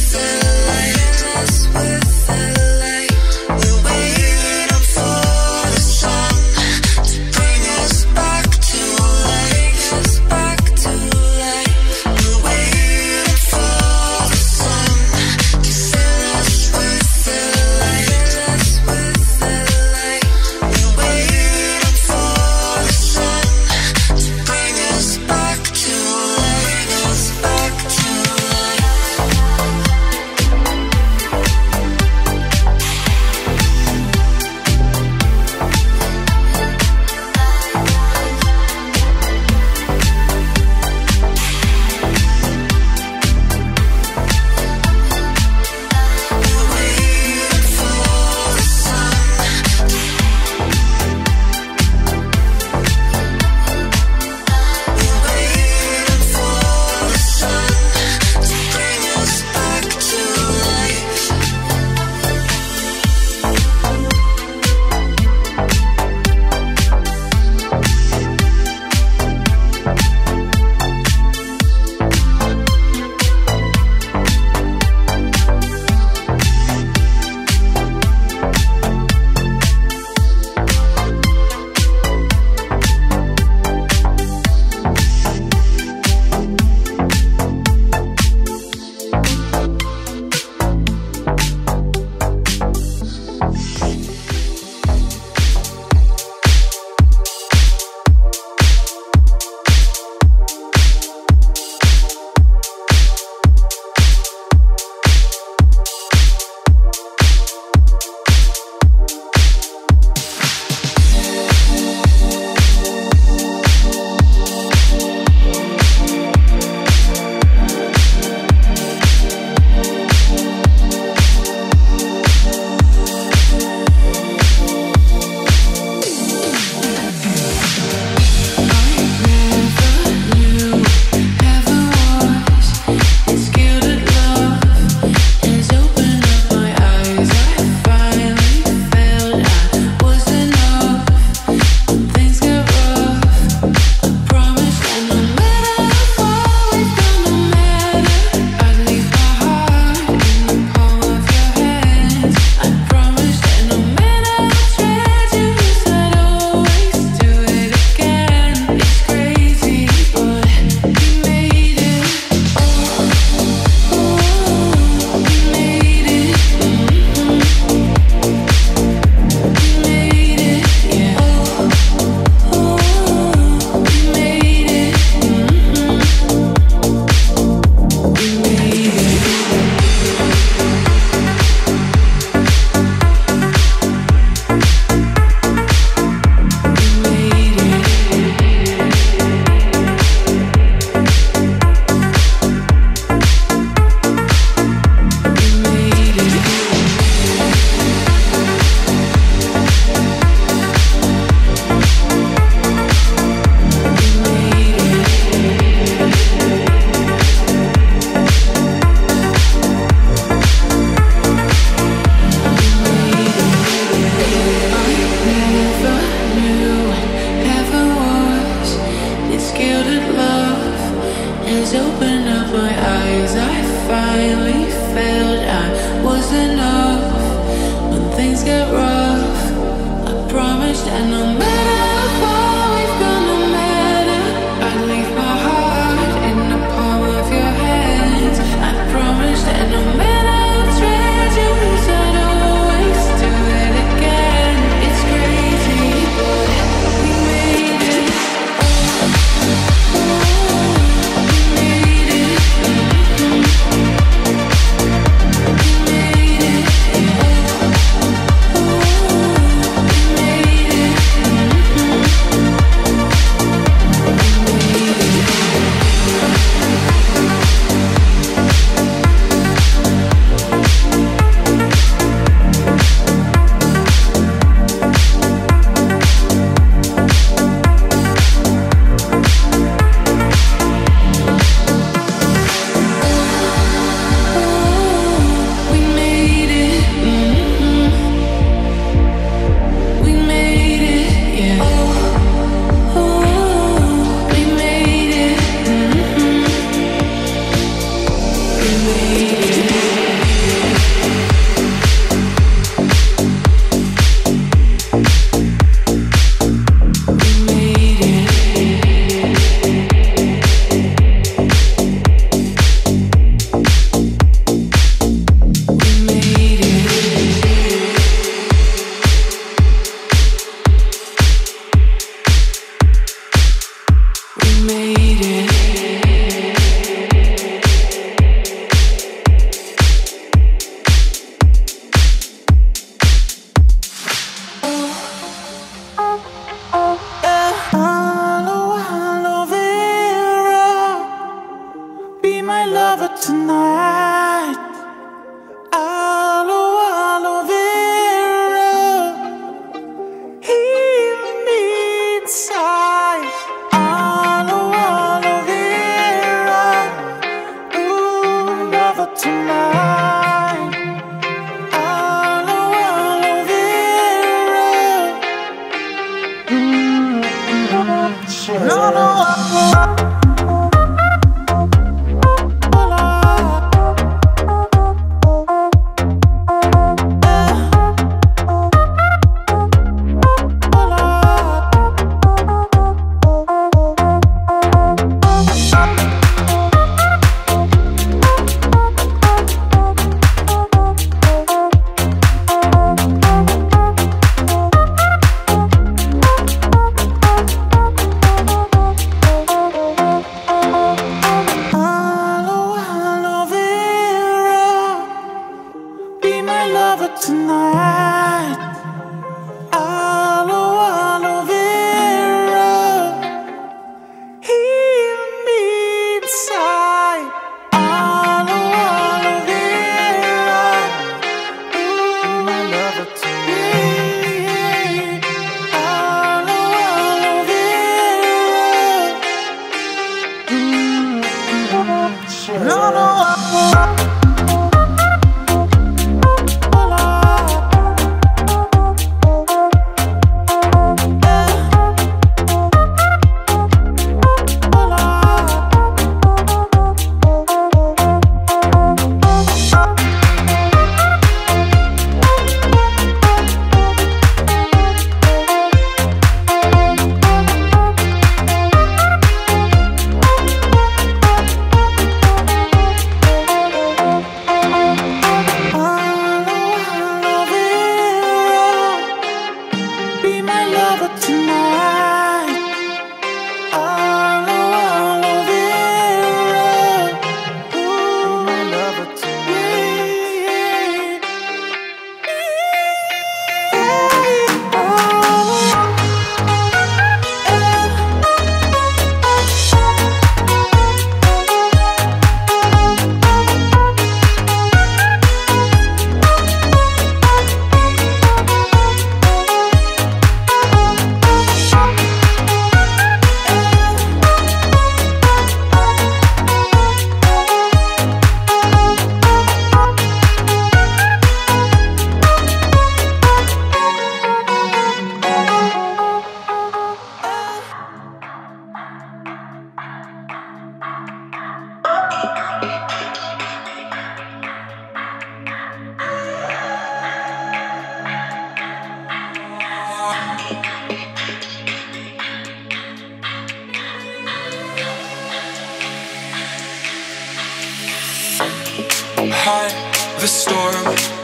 High, the storm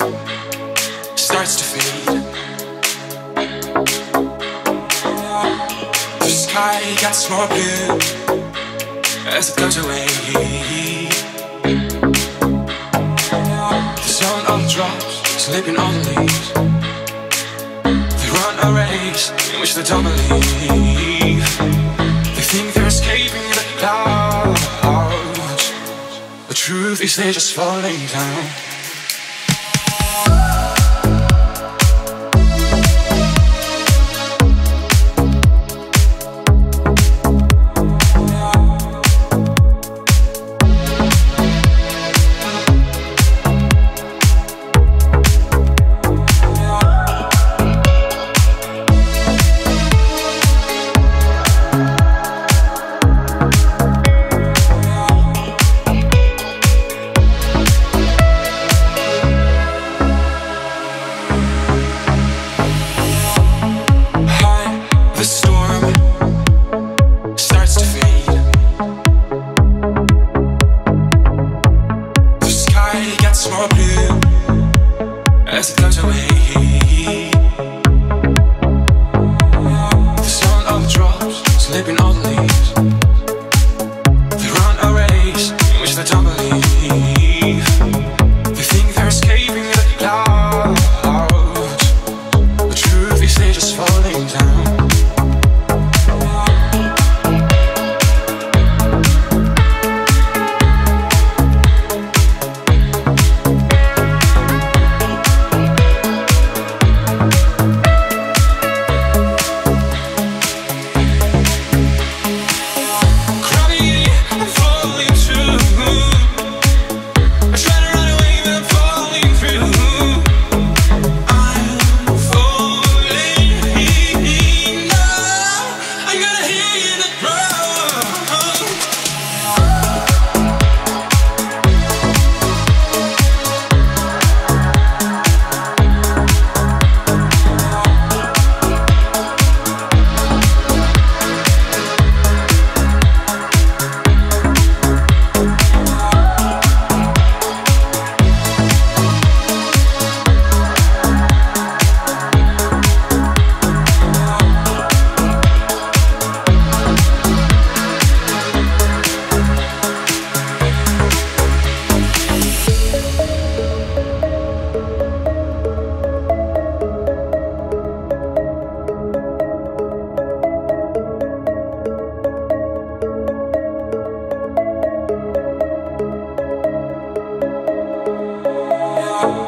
starts to fade. The sky gets more blue as it goes away. The sun all drops, sleeping on the leaves. They run a race in which they don't believe. They think they're escaping the clouds. The truth is they're just falling down.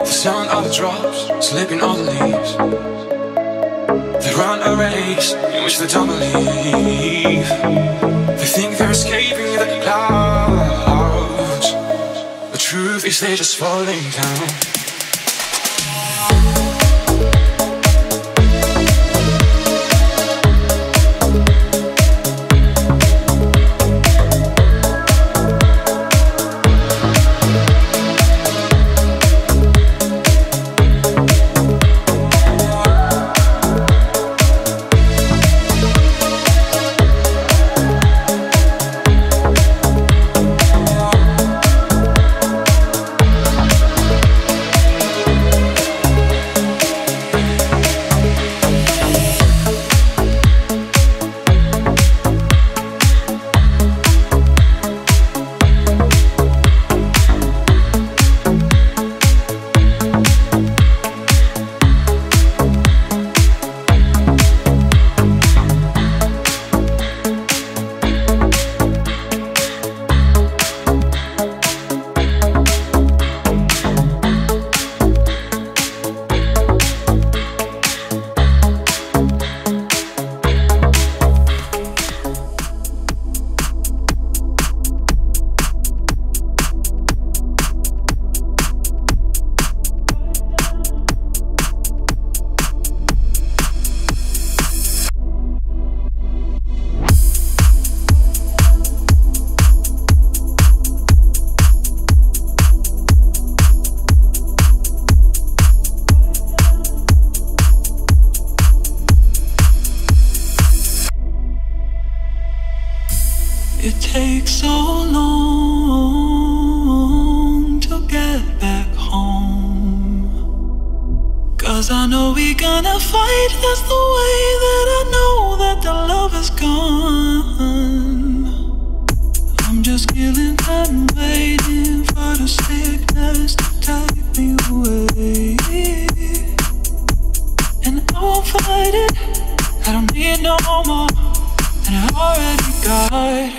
The sound of the drops, slipping on the leaves. They run a race in which they don't believe. They think they're escaping the clouds. The truth is they're just falling down. It takes so long to get back home, 'cause I know we're gonna fight. That's the way that I know that the love is gone. I'm just killing time, waiting for the sickness to take me away. And I won't fight it, I don't need no more, and I already got it.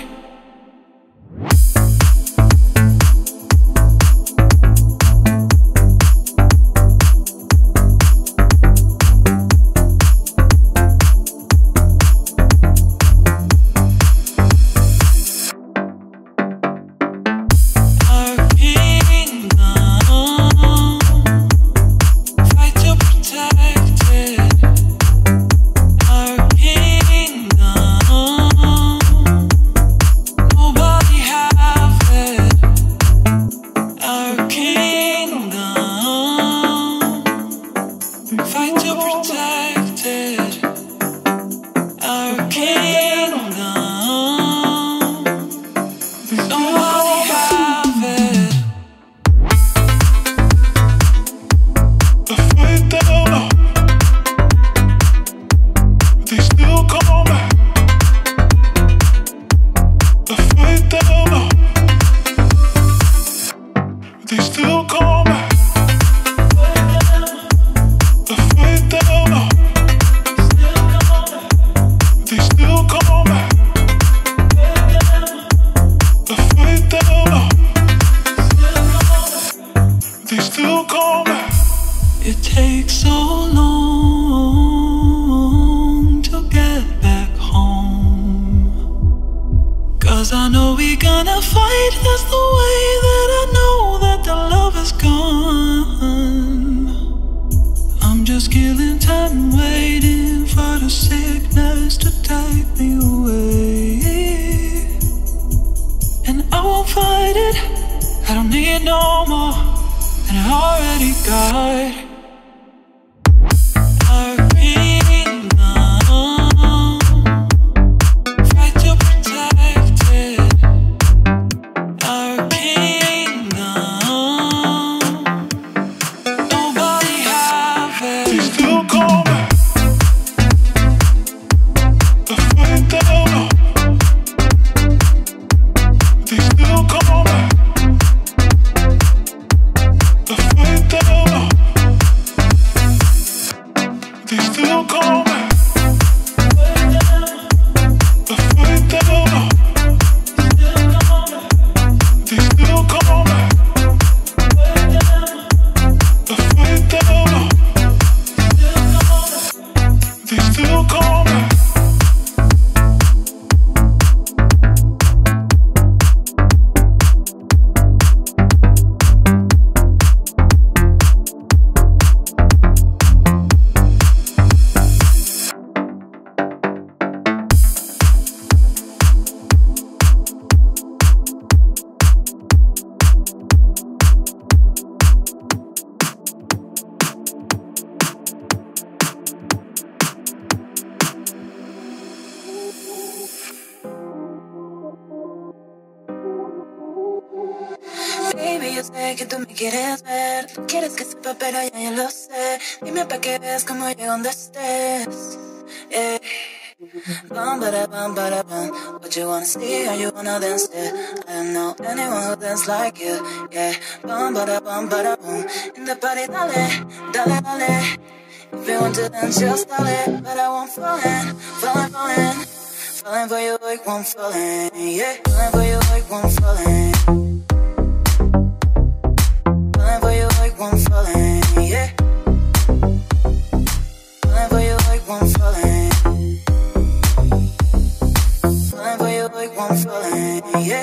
yo sé que tú me quieres ver. Tú quieres que sepa, pero ya yo lo sé. Dime pa' que veas cómo llego donde estés. Yeah. Bum, bada, bum, bada, bum. What you wanna see or you wanna dance there? I don't know anyone who dance like you. Yeah. Bum, bada, boom. In the party, dale, dale, dale. If you want to dance, just dale. But I won't fallin', fallin', fallin'. Fallin' for you like one fallin', yeah. Fallin' for you like one fallin'. Fallin' for you like one fallin', yeah. Fallin' for you like one fallin'. Fallin' for you like one fallin', yeah.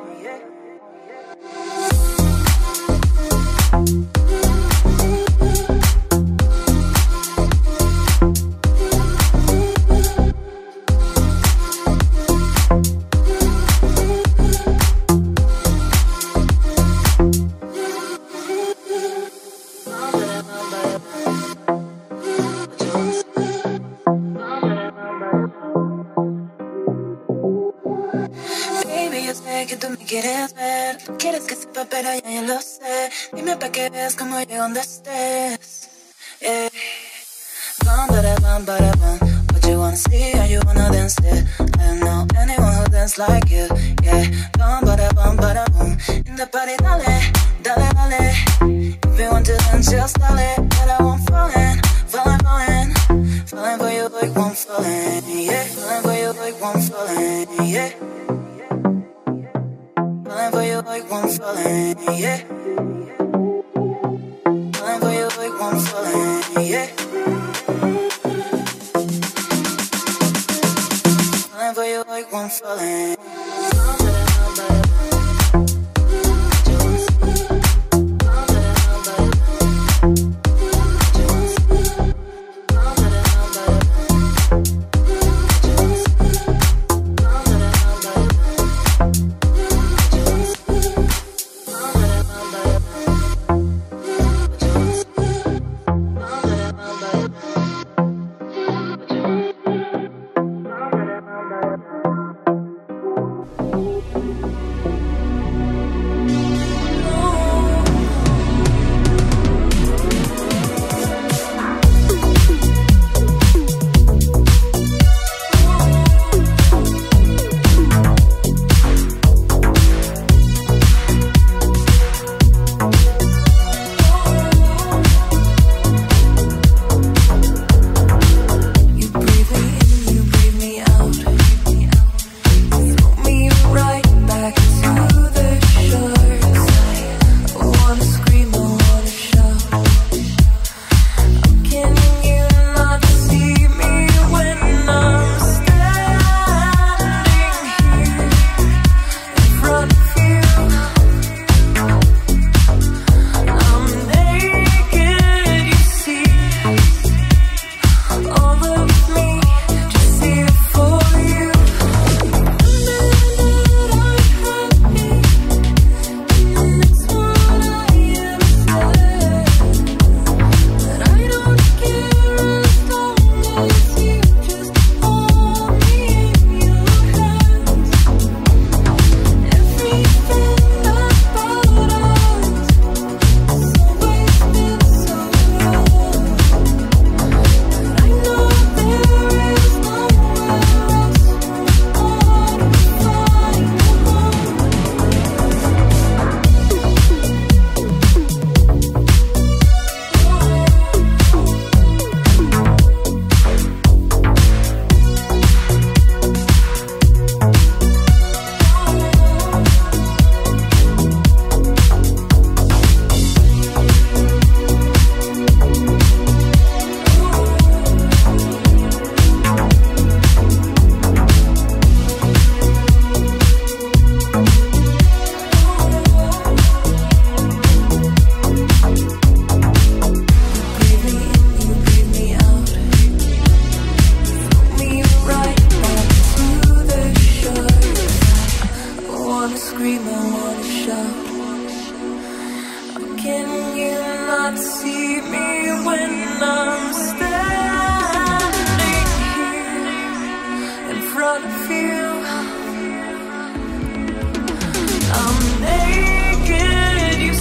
Quieres ver, tú quieres que sepa, pero ya yo lo sé. Dime pa' que veas cómo llego donde estés. Yeah. Bum, bada, bum. What you wanna see or you wanna dance there? I don't know anyone who dance like you. Yeah. Bum, bada, boom. In the party, dale, dale, dale. If you want to dance, just dale. But I won't fallin', fallin', fallin'. Fallin' for you like one fallin', yeah. Fallin' for you like one fallin', yeah. Fallin' for you like one fallin', yeah. Fallin' for you like one fallin', yeah. Fallin' for you like one fallin'. I'm naked, you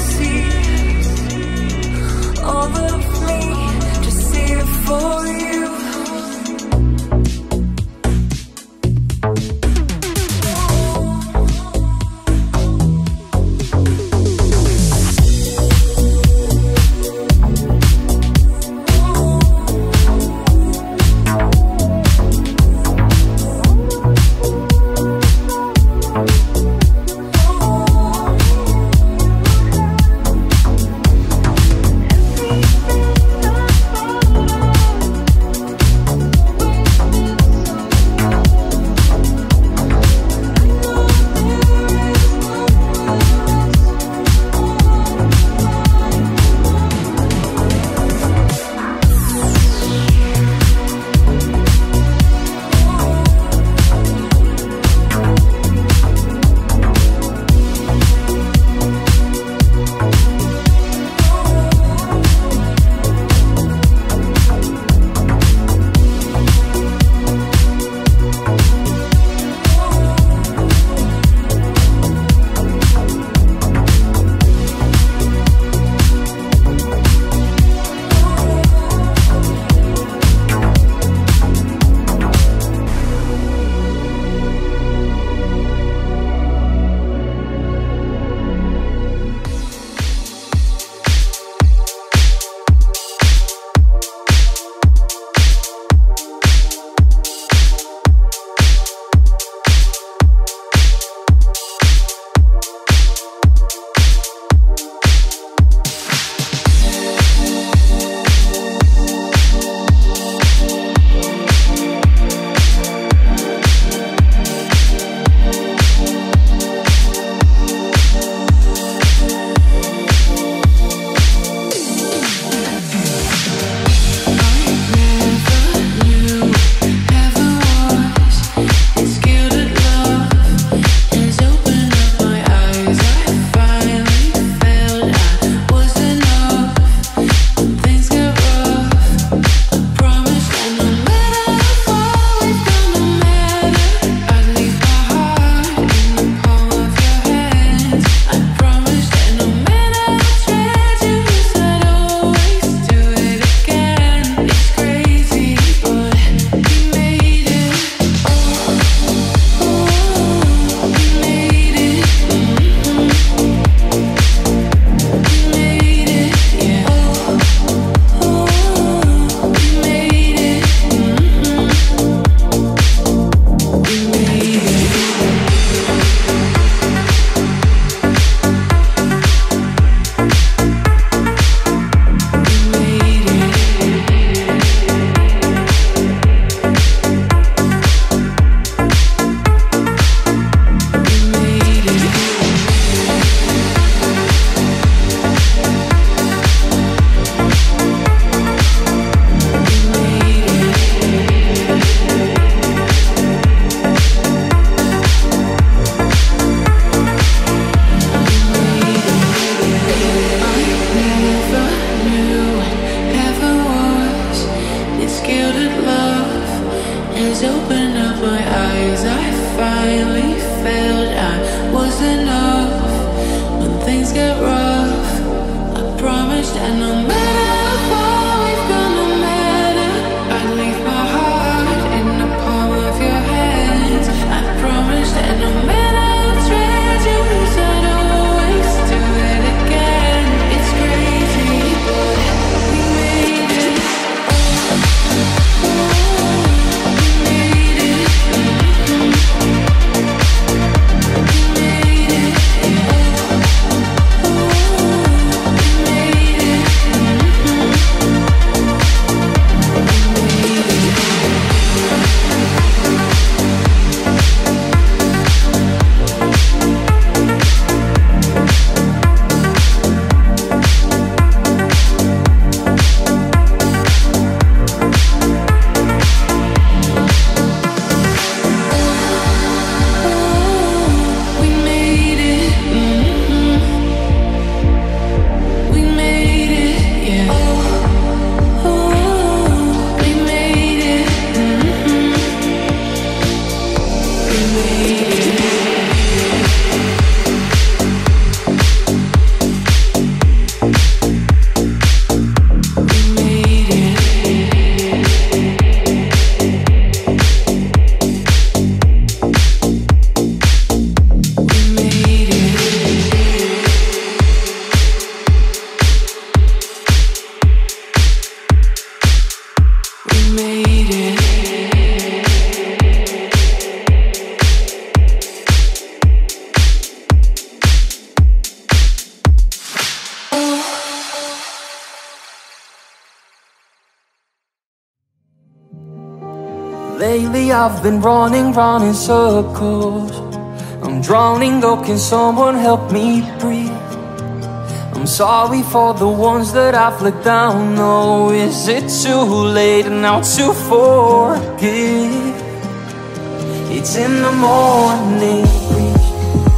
Lately I've been running round in circles. I'm drowning, though can someone help me breathe? I'm sorry for the ones that I've let down. No, is it too late now to forgive? It's in the morning breeze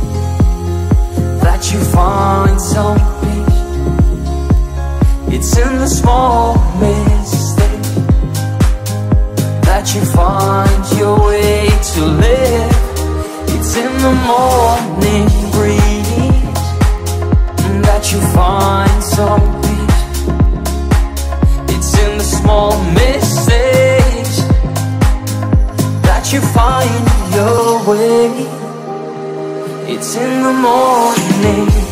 that you find some peace. It's in the small mistakes that you find your way to live. It's in the morning breeze that you find some peace. It's in the small mistakes that you find your way. It's in the morning breeze.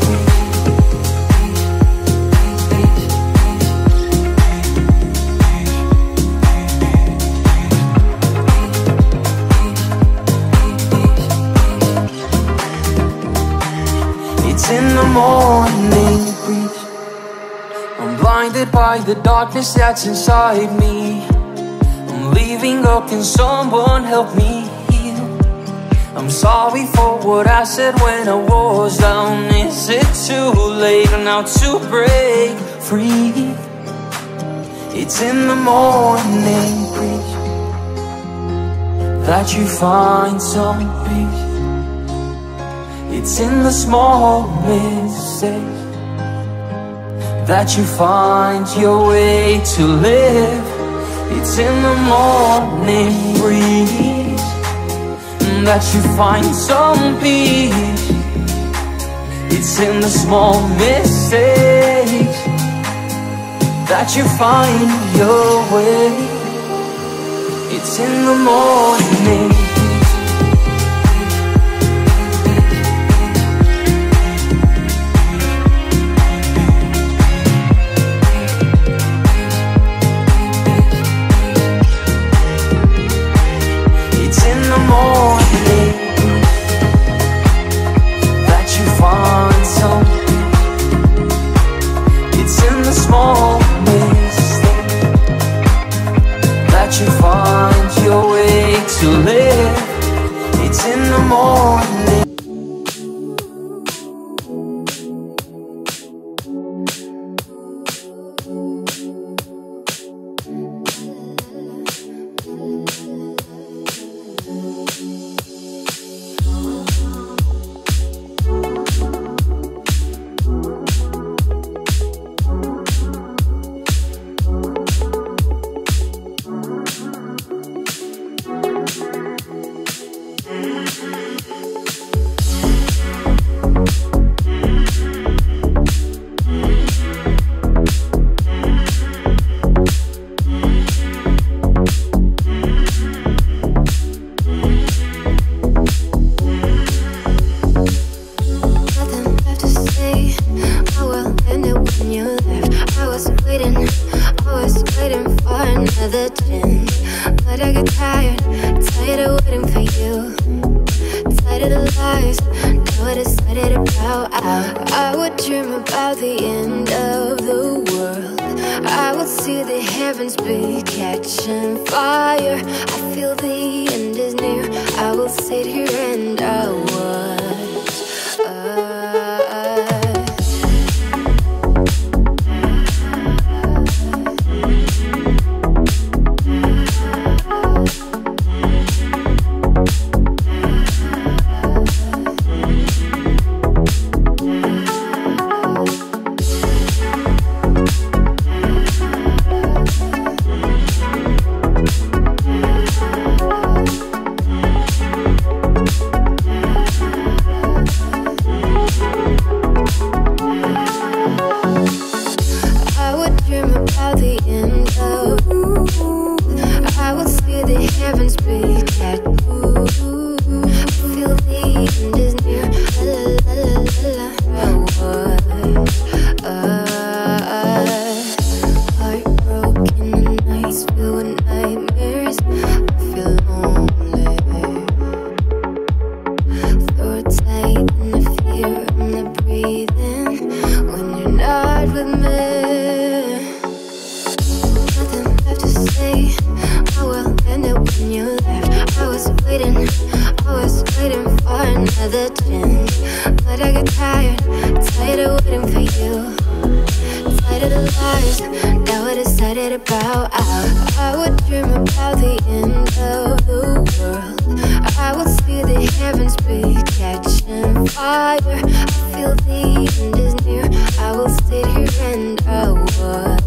In the morning breeze, I'm blinded by the darkness that's inside me. I'm leaving up, can someone help me heal? I'm sorry for what I said when I was down. Is it too late now to break free? It's in the morning breeze that you find some peace. It's in the small mistakes that you find your way to live. It's in the morning breeze that you find some peace. It's in the small mistakes that you find your way. It's in the morning. To live, it's in the morning. another chance. But I get tired of waiting for you. Tired of the lies that we decided about. I would dream about the end of the world. I would see the heavens be catching fire. I feel the end is near. I will stay here and I would.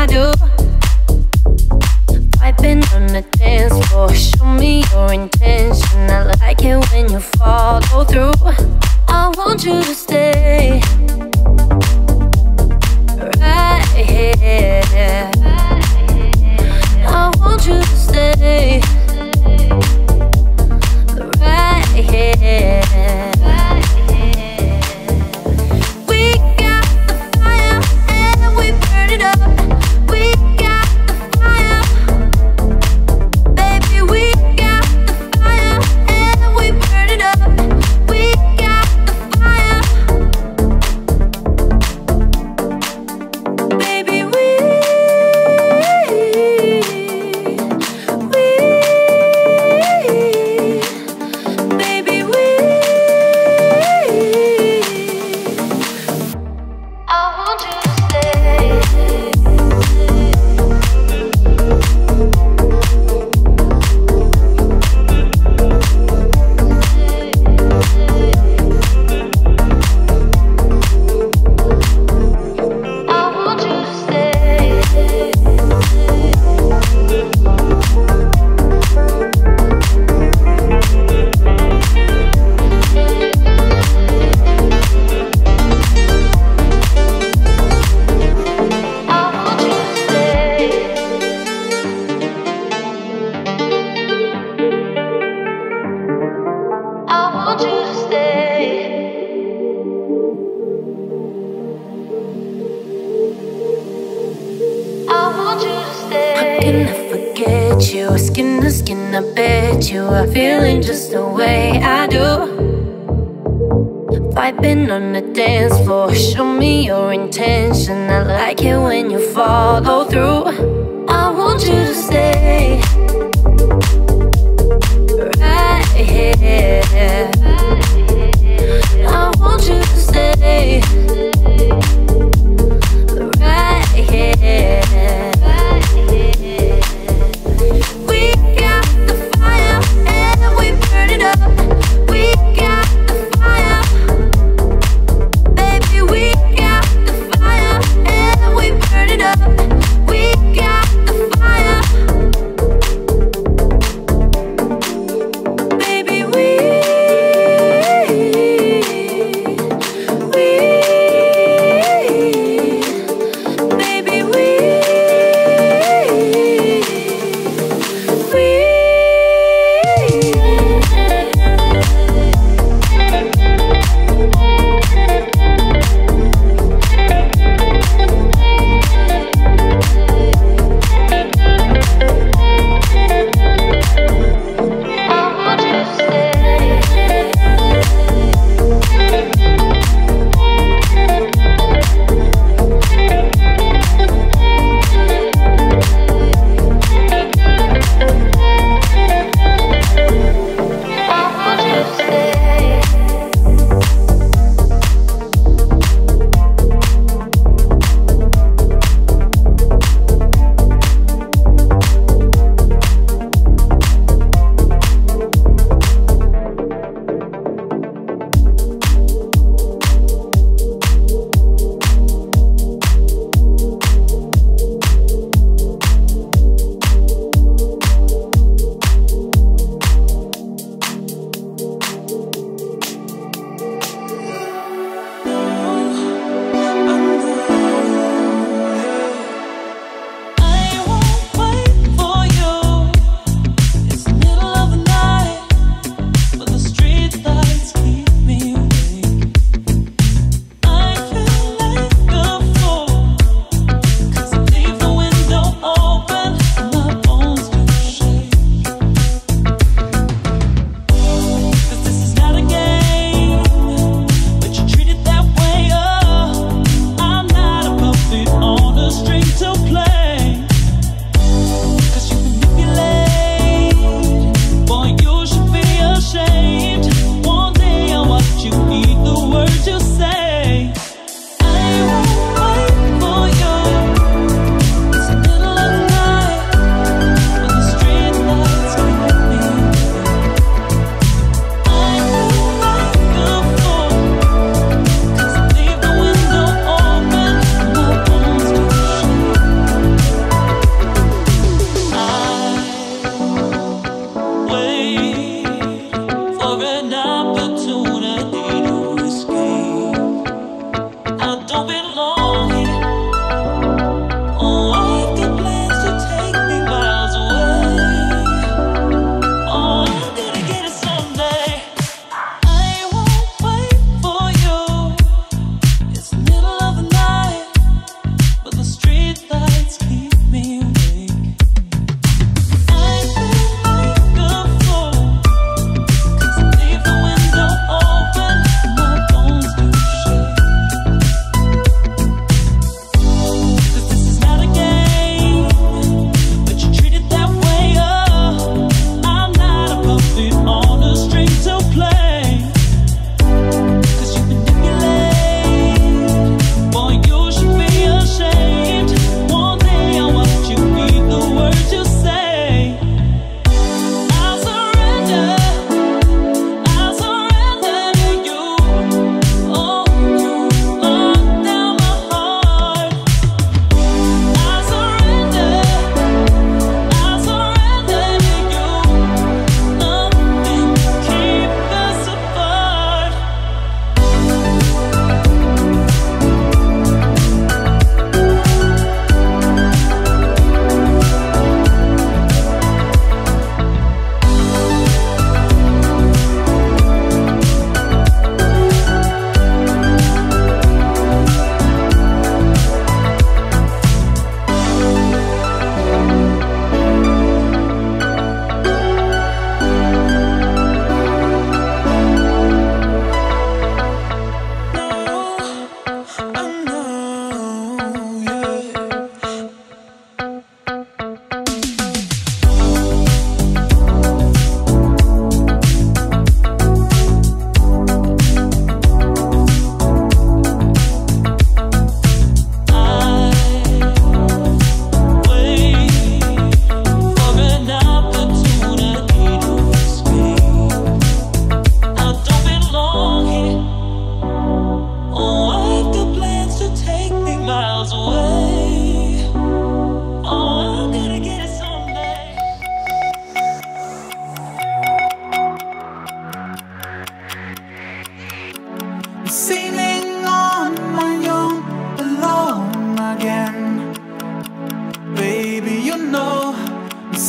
I do. Vibing on the dance floor, show me your intention. I like it when you follow through. I want you to stay right here. I want you to stay right here. Skin to skin, I bet you are feeling just the way I do. Vibing on the dance floor, show me your intention. I like it when you follow through. I want you to stay right here. I want you to stay right here. Baby, we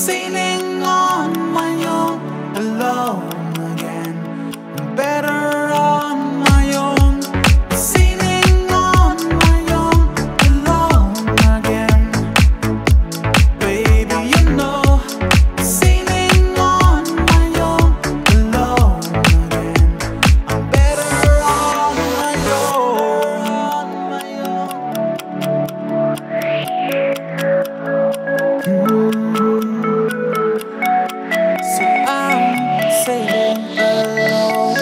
sailing on my own, alone again. I'm better on my own, sailing on my own, alone again. Baby, you know, sailing on my own, alone again. I'm better on my own, my own. So I'm sailing alone.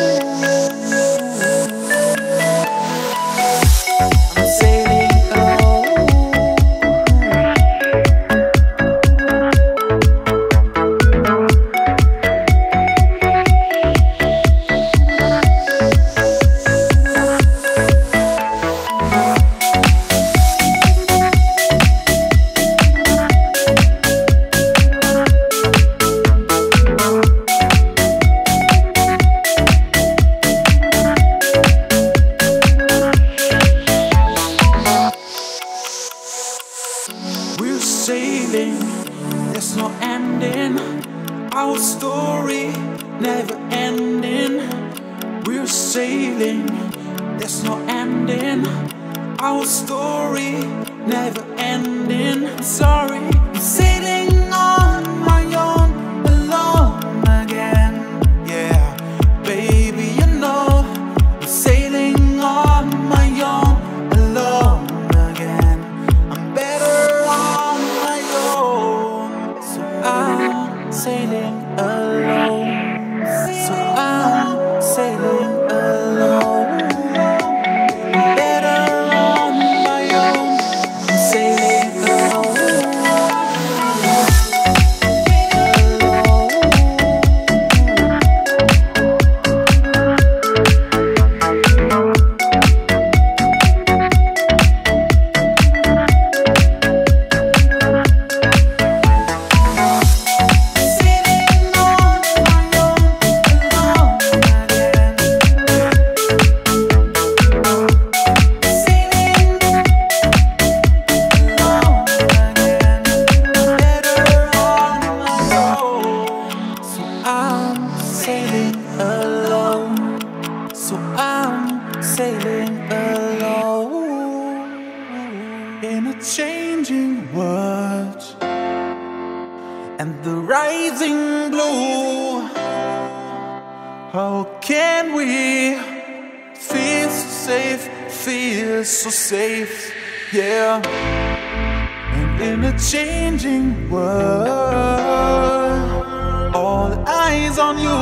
I'm sailing alone. We're sailing, there's no ending. Our story never ending. We're sailing, there's no ending. Our story never ending. Sorry, I'm sailing on my own, alone again. Yeah, baby, you know, I'm sailing on my own, alone again. I'm better on my own, so I'm sailing alone. So I'm sailing alone. I'm better on my own. I'm sailing alone. So I'm sailing alone in a changing world and the rising blue. How can we feel so safe, feel so safe, yeah. And in a changing world, all eyes on you.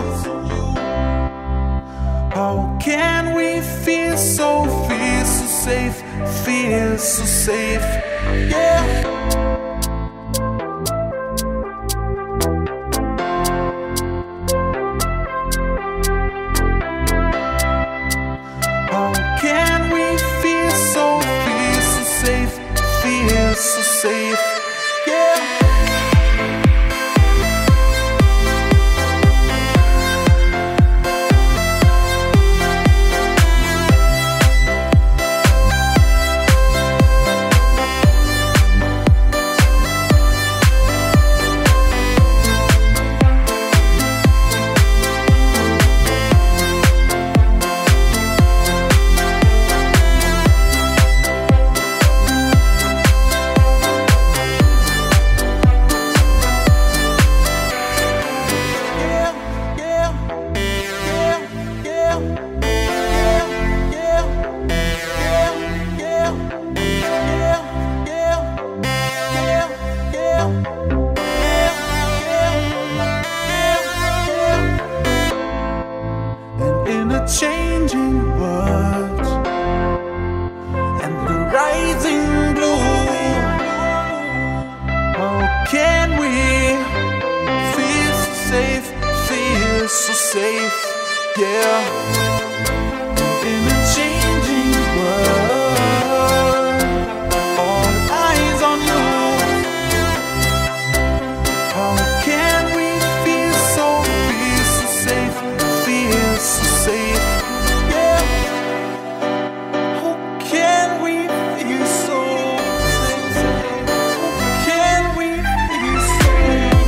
How can we feel so safe, feel so safe, yeah. How can we feel so safe, feel so safe, yeah. Changing world and the rising blue. How can we feel so safe, feel so safe, yeah. In a changing world, all eyes on you. How can we feel so safe, feel so safe? Can we be so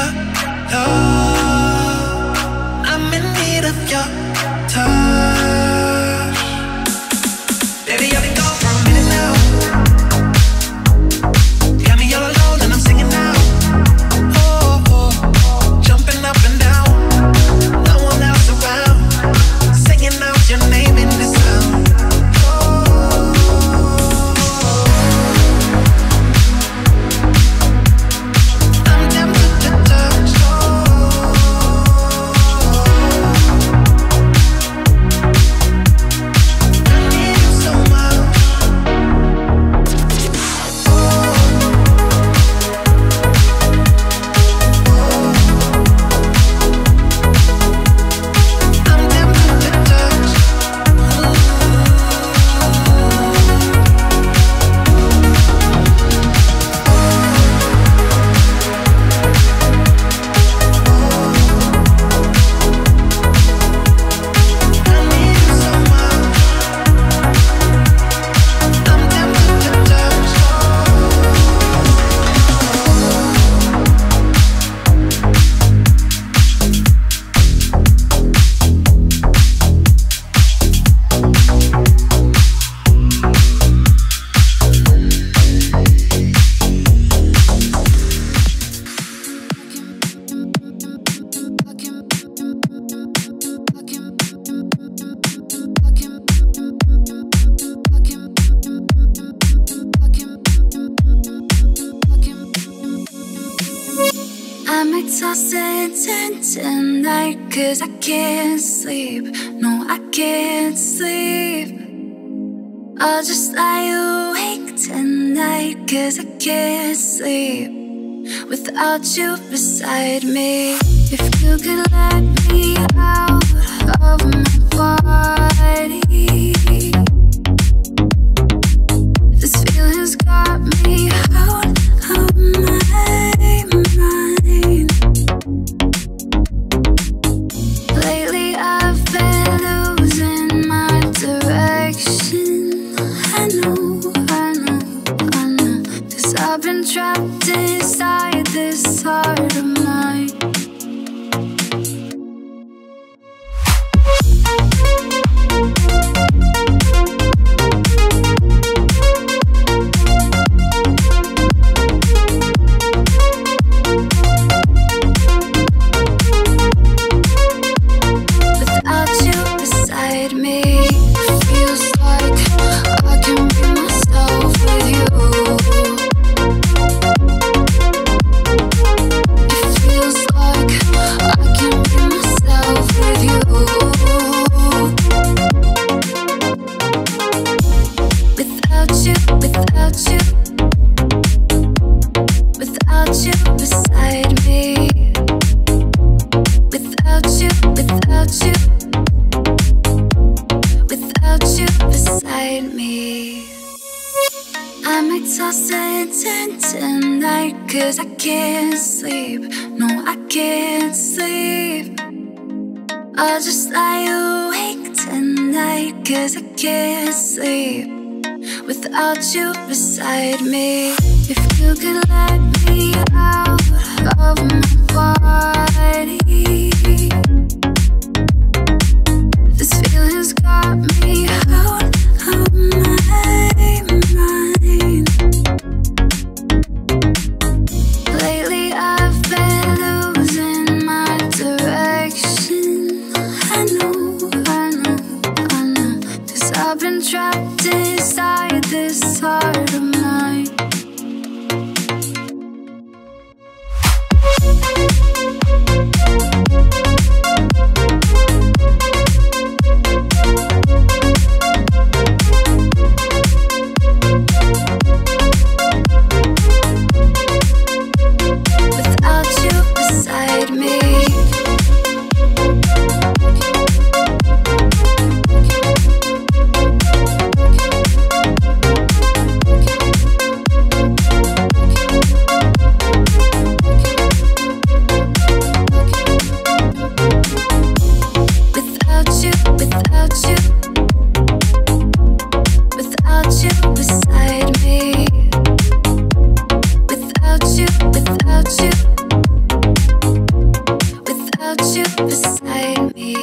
your love. I'm in need of your touch. Baby, I've been gone for a minute now. Got me all alone and I'm singing now. Oh, oh, jumping up and down. No one else around. Singing out your name in the sound. I'm tempted to touch. I need you so much. I'm tempted to touch. I need you so much. I'm tempted to touch. I'm exhausted tonight, 'cause I can't sleep. No, I can't sleep. I'll just lie awake tonight, 'cause I can't sleep without you beside me. If you could let me out of my body, this feeling's got me out of my mind. Lately I've been losing my direction. I know, 'cause I've been trapped inside this heart of mine. Without you beside me, feels like I can be myself with you. It feels like I can be myself with you. Without you, without you, without you beside me. Without you, without you, without you beside me. I'm exhausted tonight, 'cause I can't sleep. No, I can't sleep. I'll just lie awake tonight, 'cause I can't sleep without you beside me. If you could let me out of my body, this feeling's got me out of my mind. Lately I've been losing my direction. I know, 'cause I've been trapped inside this heart of mine. without you beside me.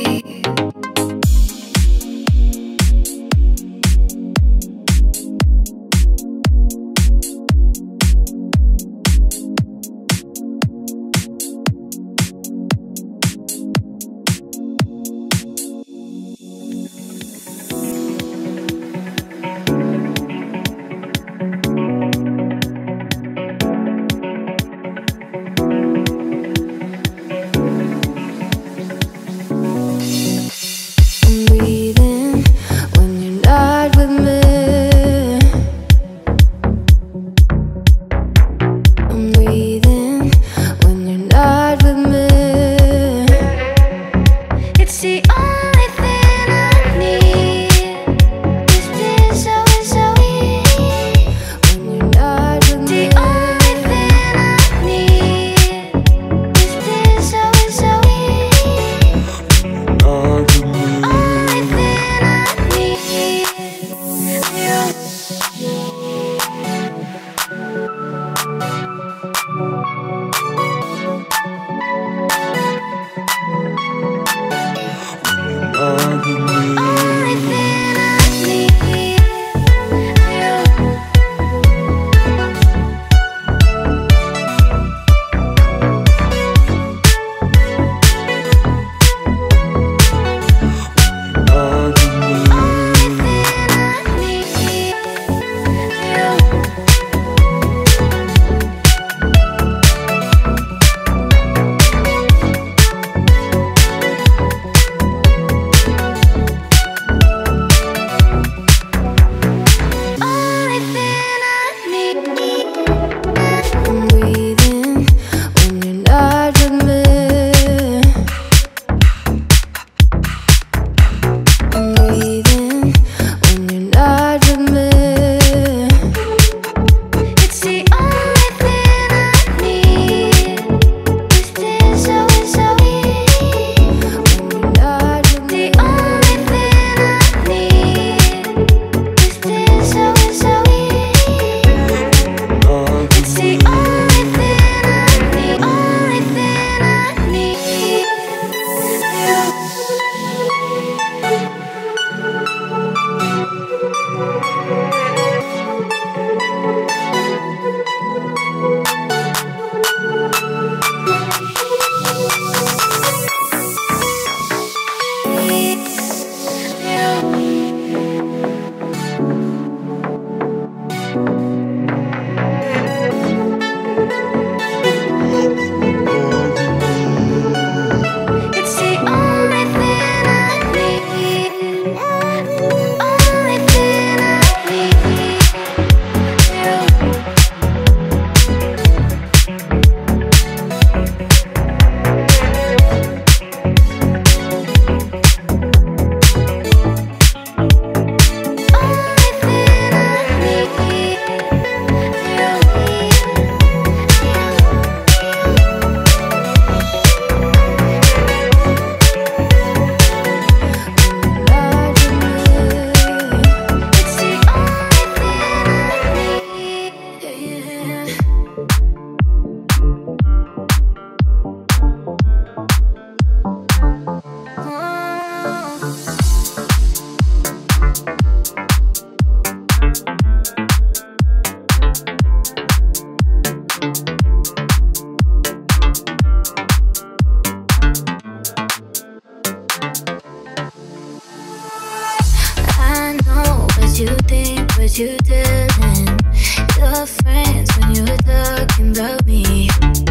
you think, what you telling your friends when you're talking about me.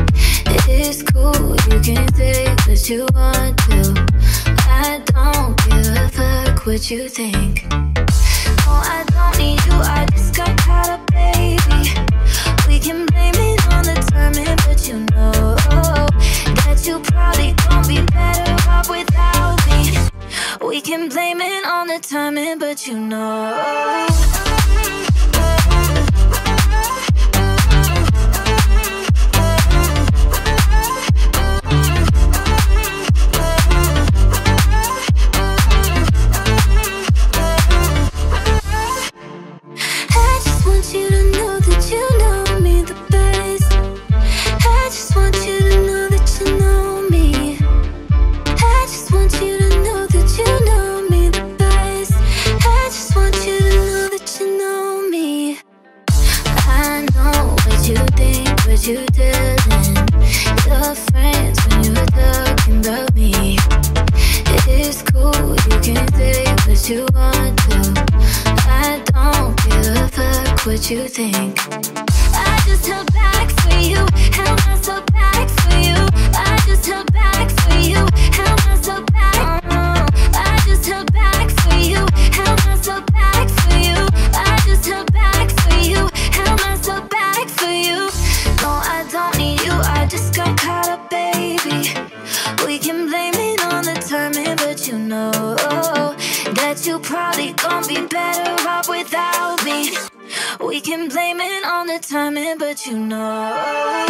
It's cool, you can say what you want to. I don't give a fuck what you think. No, I don't need you, I just got caught up, baby. We can blame it on the timing, but you know that you probably gon' be better off without me. We can blame it on the timing, but you know. I just want you to know that you know me the best. I just want you to know that you know me. what you think. I just held back for you, held myself back for you. I just held back for you, held myself back. I just held back for you, held myself back for you. I just held back for you, held myself back for you. No, I don't need you, I just got caught up, baby. We can blame it on the timing, but you know that you probably gon' be better off without me. We can blame it on the timing, but you know.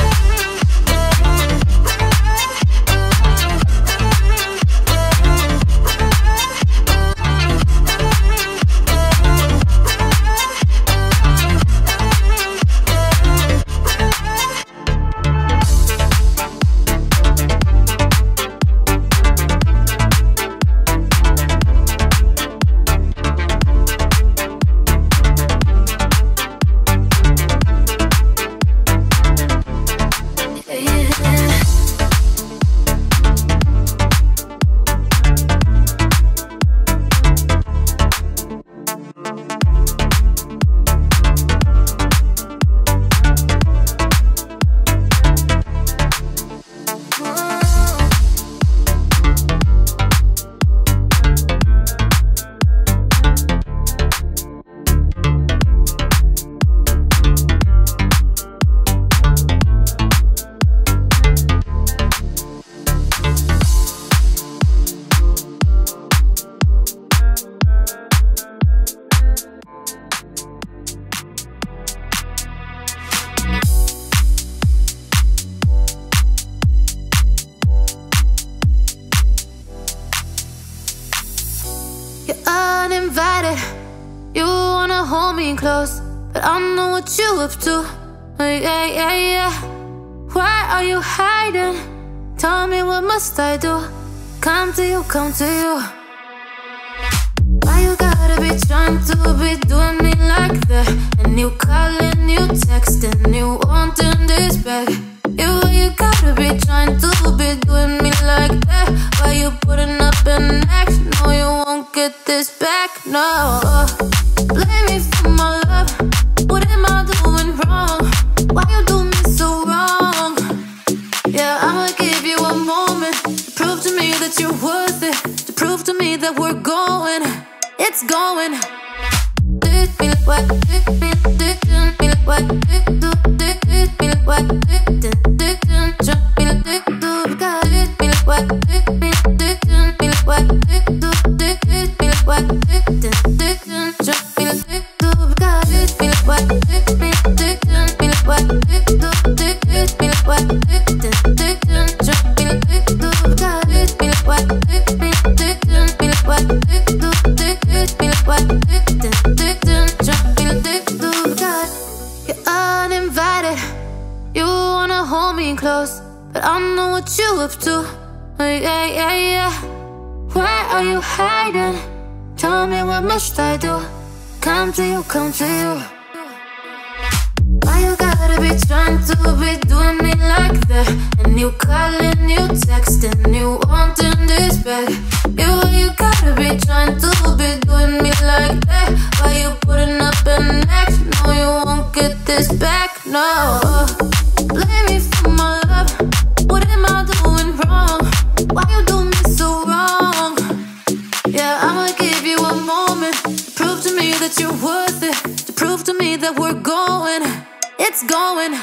You wanna hold me close, but I know what you up to. Yeah, yeah, yeah. Why are you hiding? Tell me, what must I do? Come to you, come to you. Why you gotta be trying to be doing me like that? And you calling, you texting, you wanting this back. Why you gotta be trying to be doing me like that? Why you putting up an act? No, you won't get this back, no. Blame me for my love. What am I doing wrong? Why you do me so wrong? Yeah, I'ma give you a moment to prove to me that you're worth it, to prove to me that we're going, it's going. But I know what you up to. Yeah, yeah, yeah. Why are you hiding? Tell me, what must I do? Come to you, come to you. Why you gotta be trying to be doing me like that? And you calling, you texting, you wanting this back. Why you gotta be trying to be doing me like that? Why you putting up an act? No, you won't get this back, no. Blame me for my love. What am I doing wrong? Why you do me so wrong? Yeah, I'ma give you a moment to prove to me that you're worth it, to prove to me that we're going, it's going.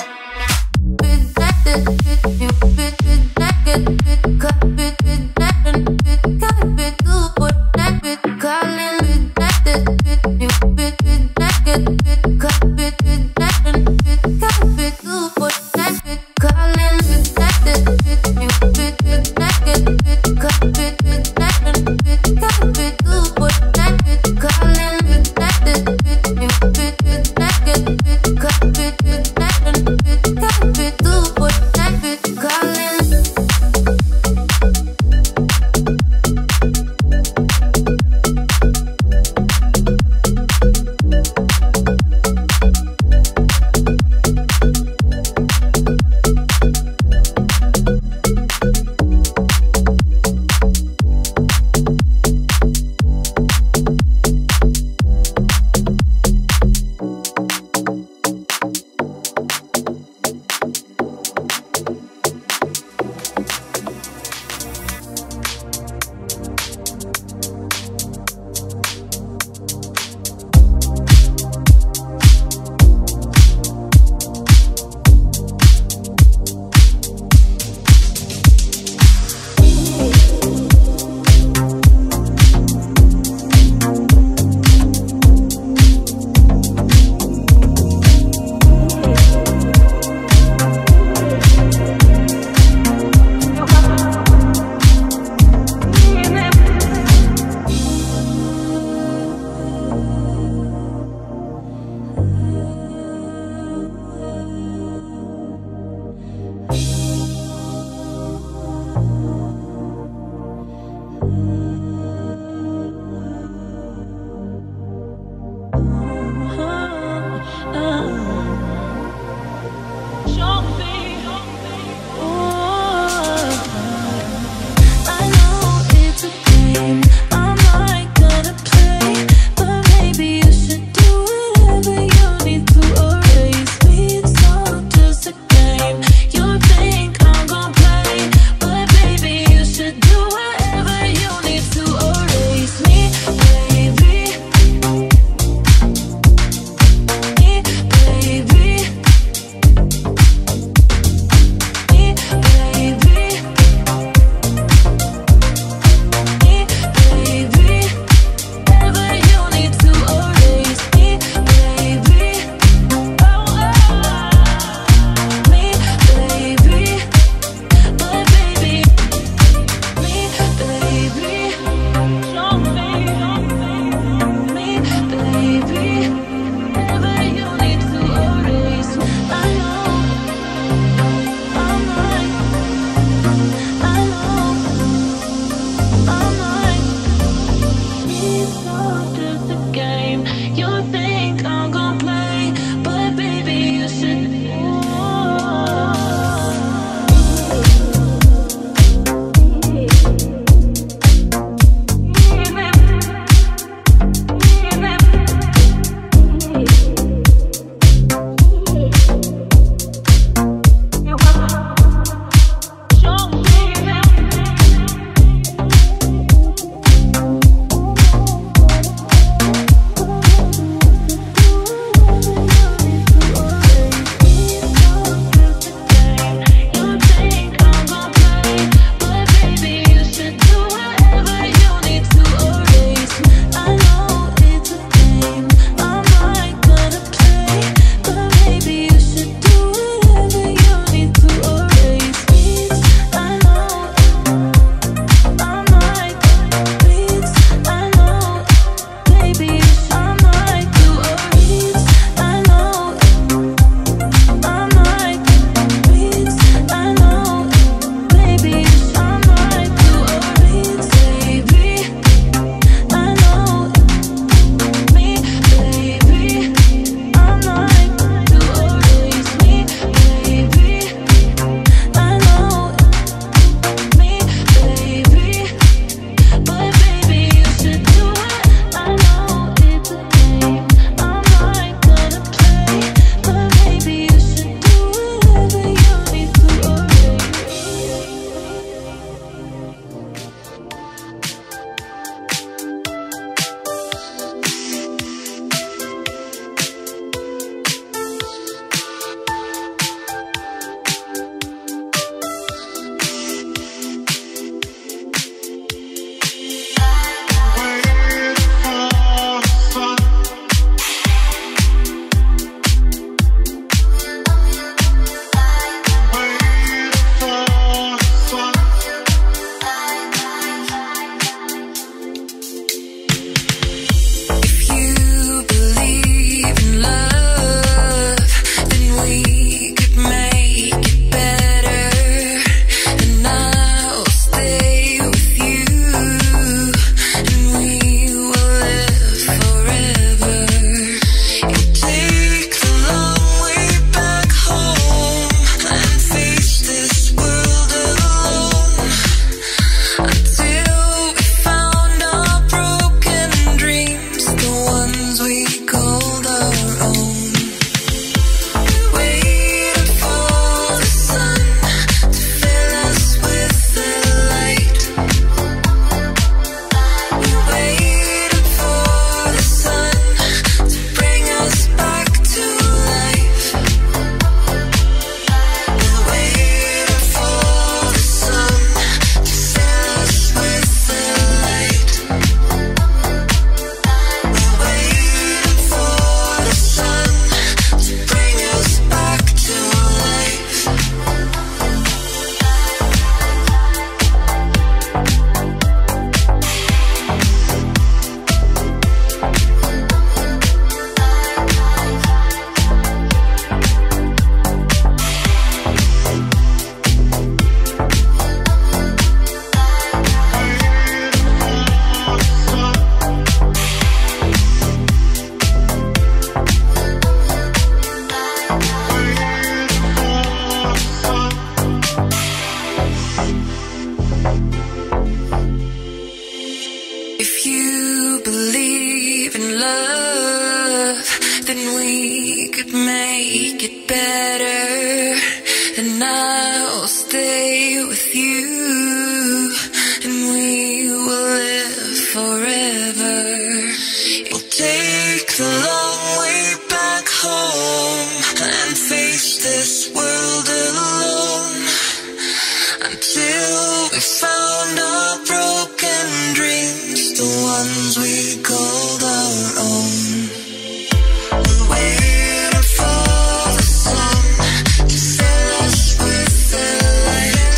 We found our broken dreams, the ones we called our own. We're waiting for the sun to fill us with the light.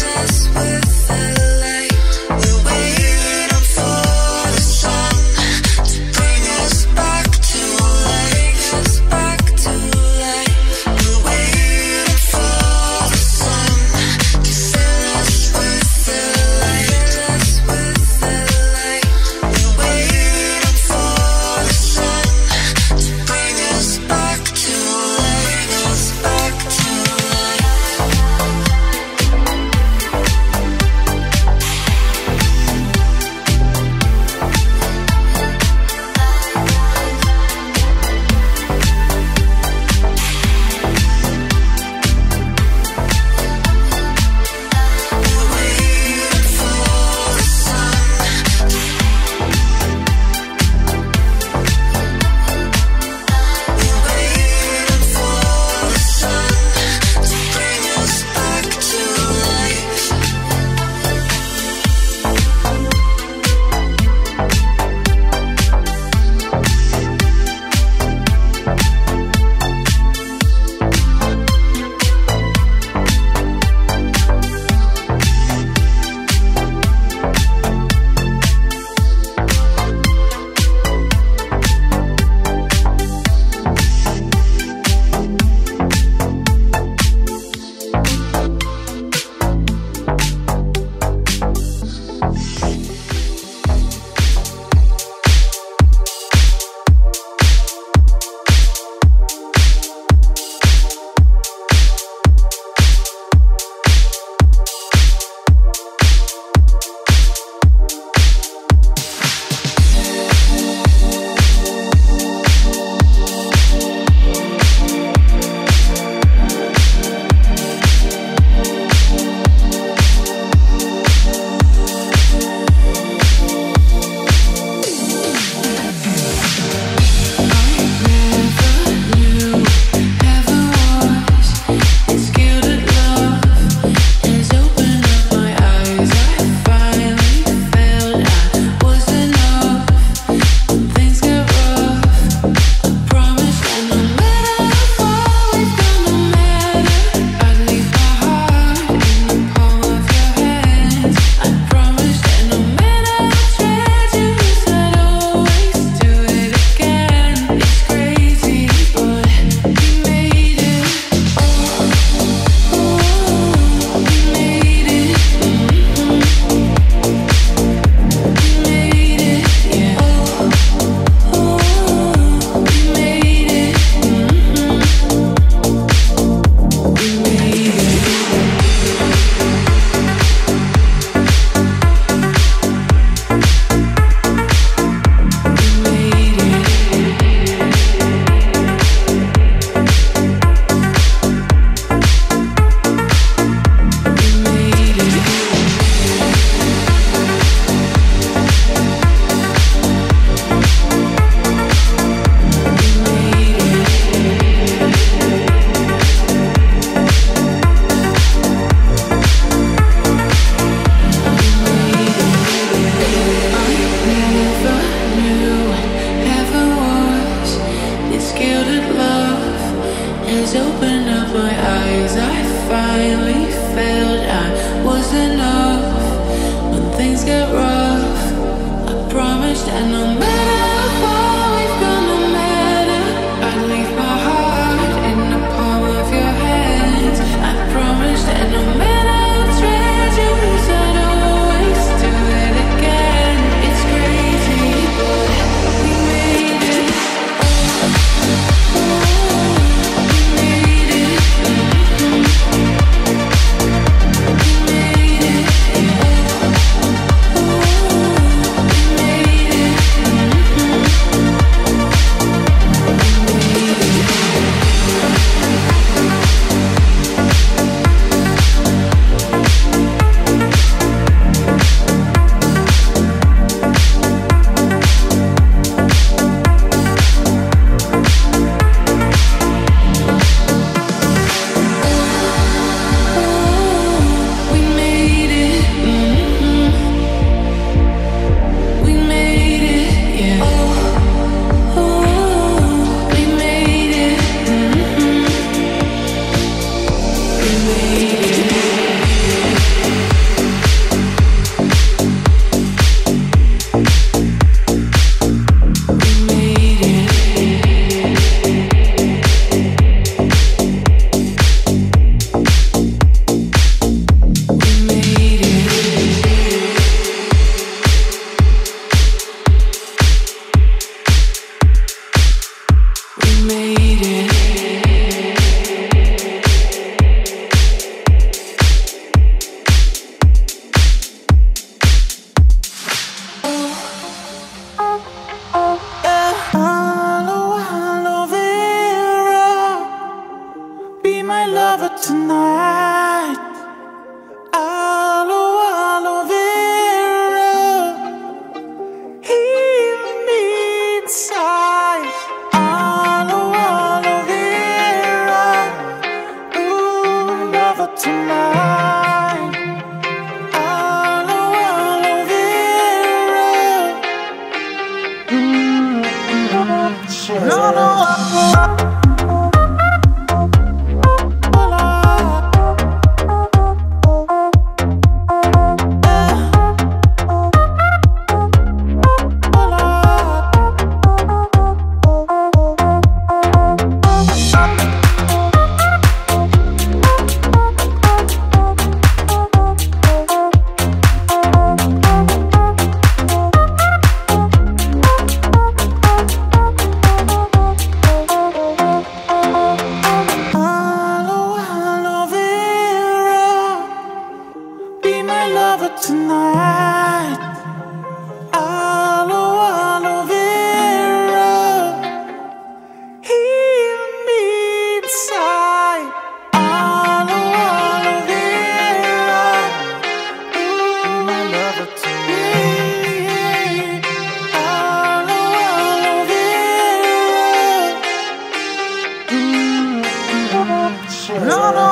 We're waiting for the sun to bring us back to life. We're waiting for the sun to fill us with the light. We're waiting for the sun to bring us back to life. tonight. Aloe vera, heal me inside. Aloe vera, ooh, my lover tonight. Aloe vera, no, no.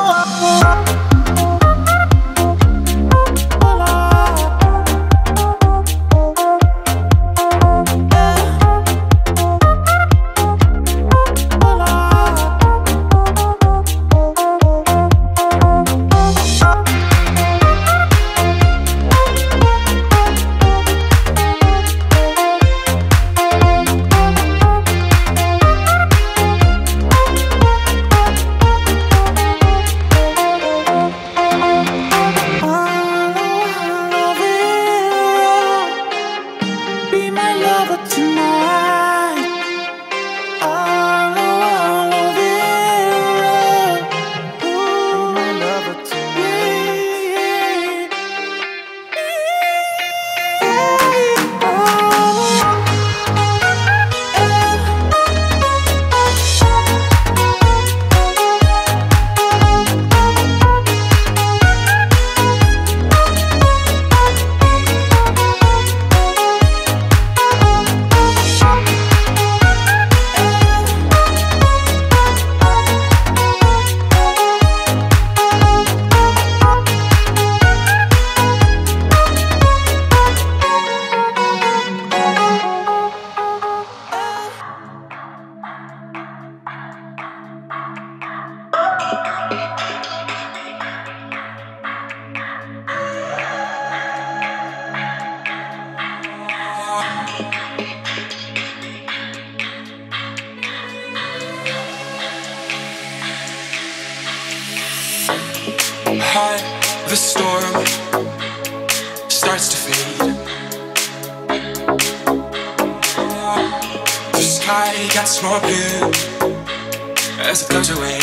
High, the storm starts to fade. The sky gets more blue as it goes away.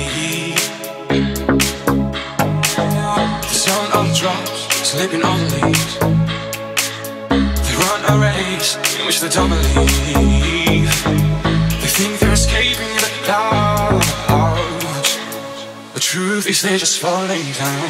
The sound of drops slipping on the leaves. They run a race in which they don't believe. They think they're escaping the clouds. The truth is they're just falling down.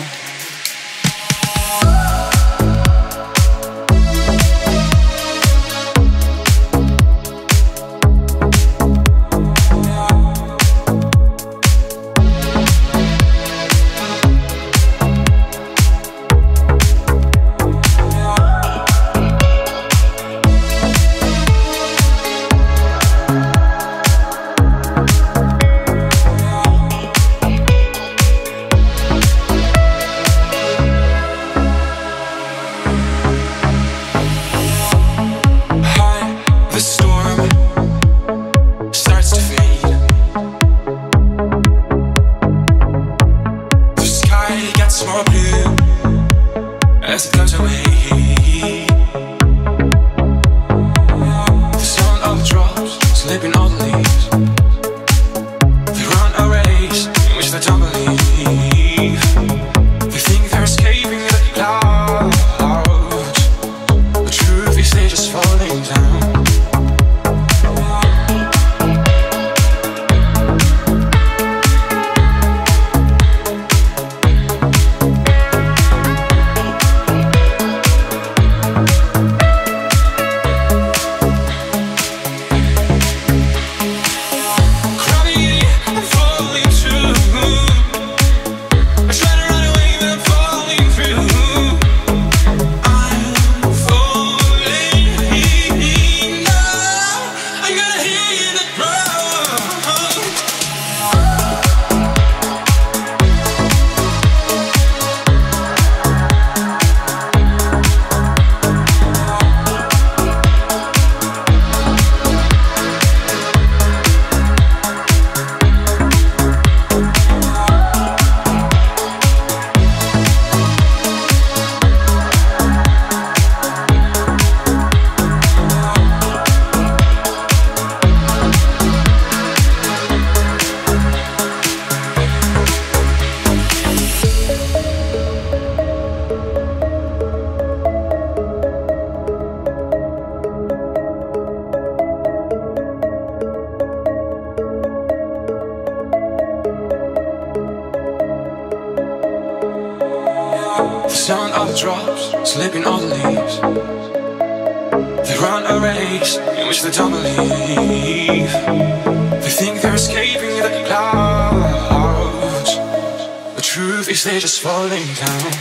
the drops, slipping on the leaves. They run a race in which they don't believe. They think they're escaping the clouds. The truth is they're just falling down.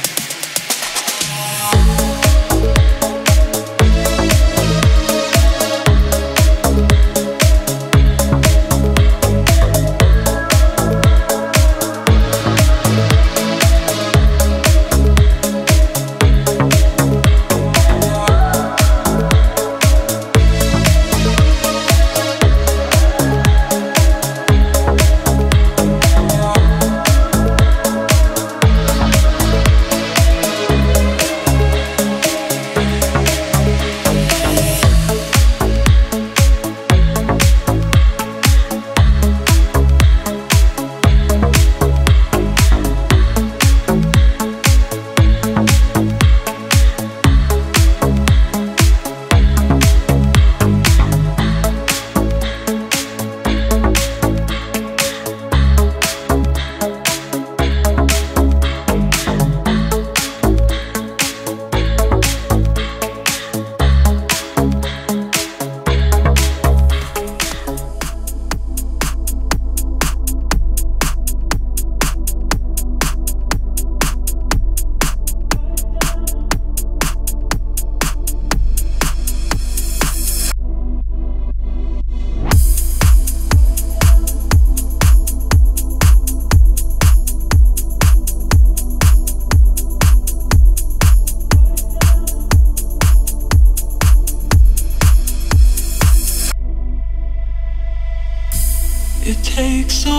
It takes so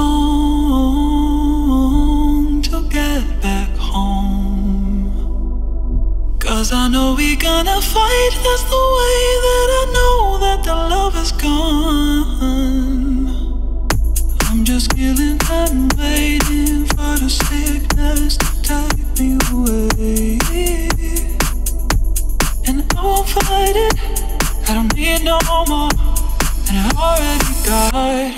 long to get back home, 'cause I know we're gonna fight. That's the way that I know that the love is gone. I'm just killing time, waiting for the sickness to take me away. And I won't fight it, I don't need no more, and I already got it.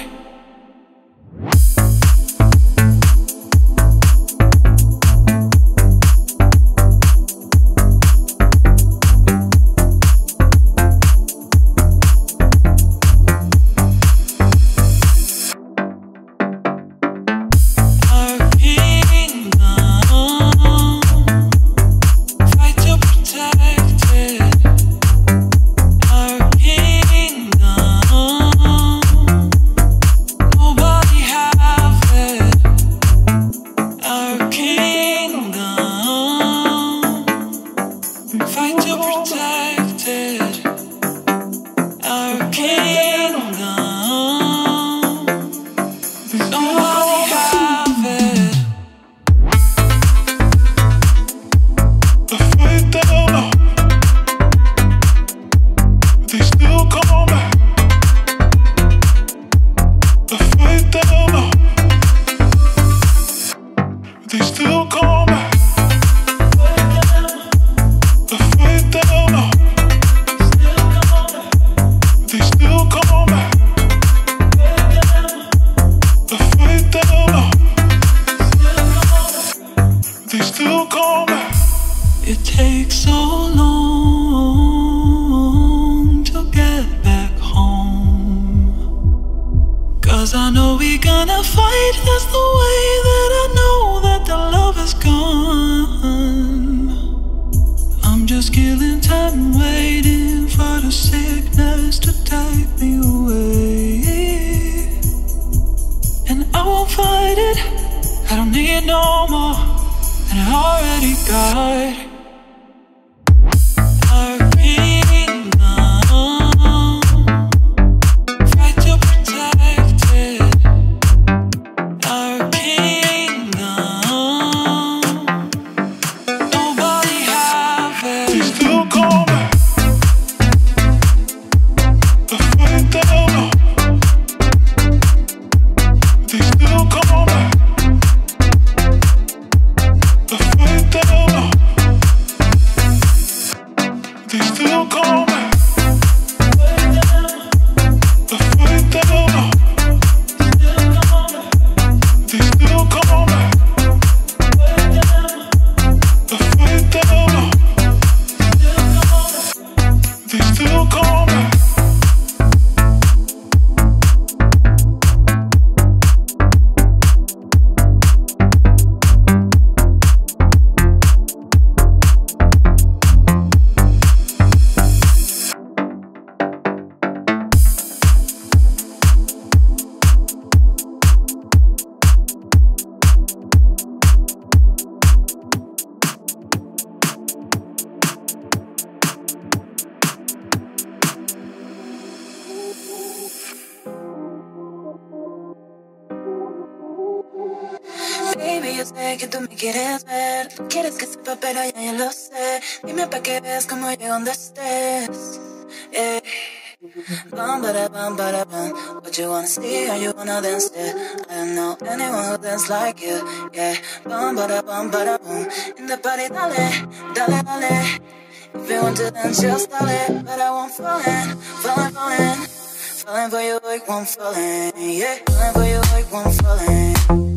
sé que tú me quieres ver. Tú quieres que sepa, pero ya lo sé. Dime pa' que veas cómo llego donde estés. Yeah. Bum, bada, bum, bada, bum. What you wanna see, how you wanna dance there? I don't know anyone who dance like you. Yeah. Bum, bada, boom. In the party, dale, dale, dale. If you want to dance, just dale. But I won't falling. Falling for you like one falling. Yeah. Falling for you like one falling.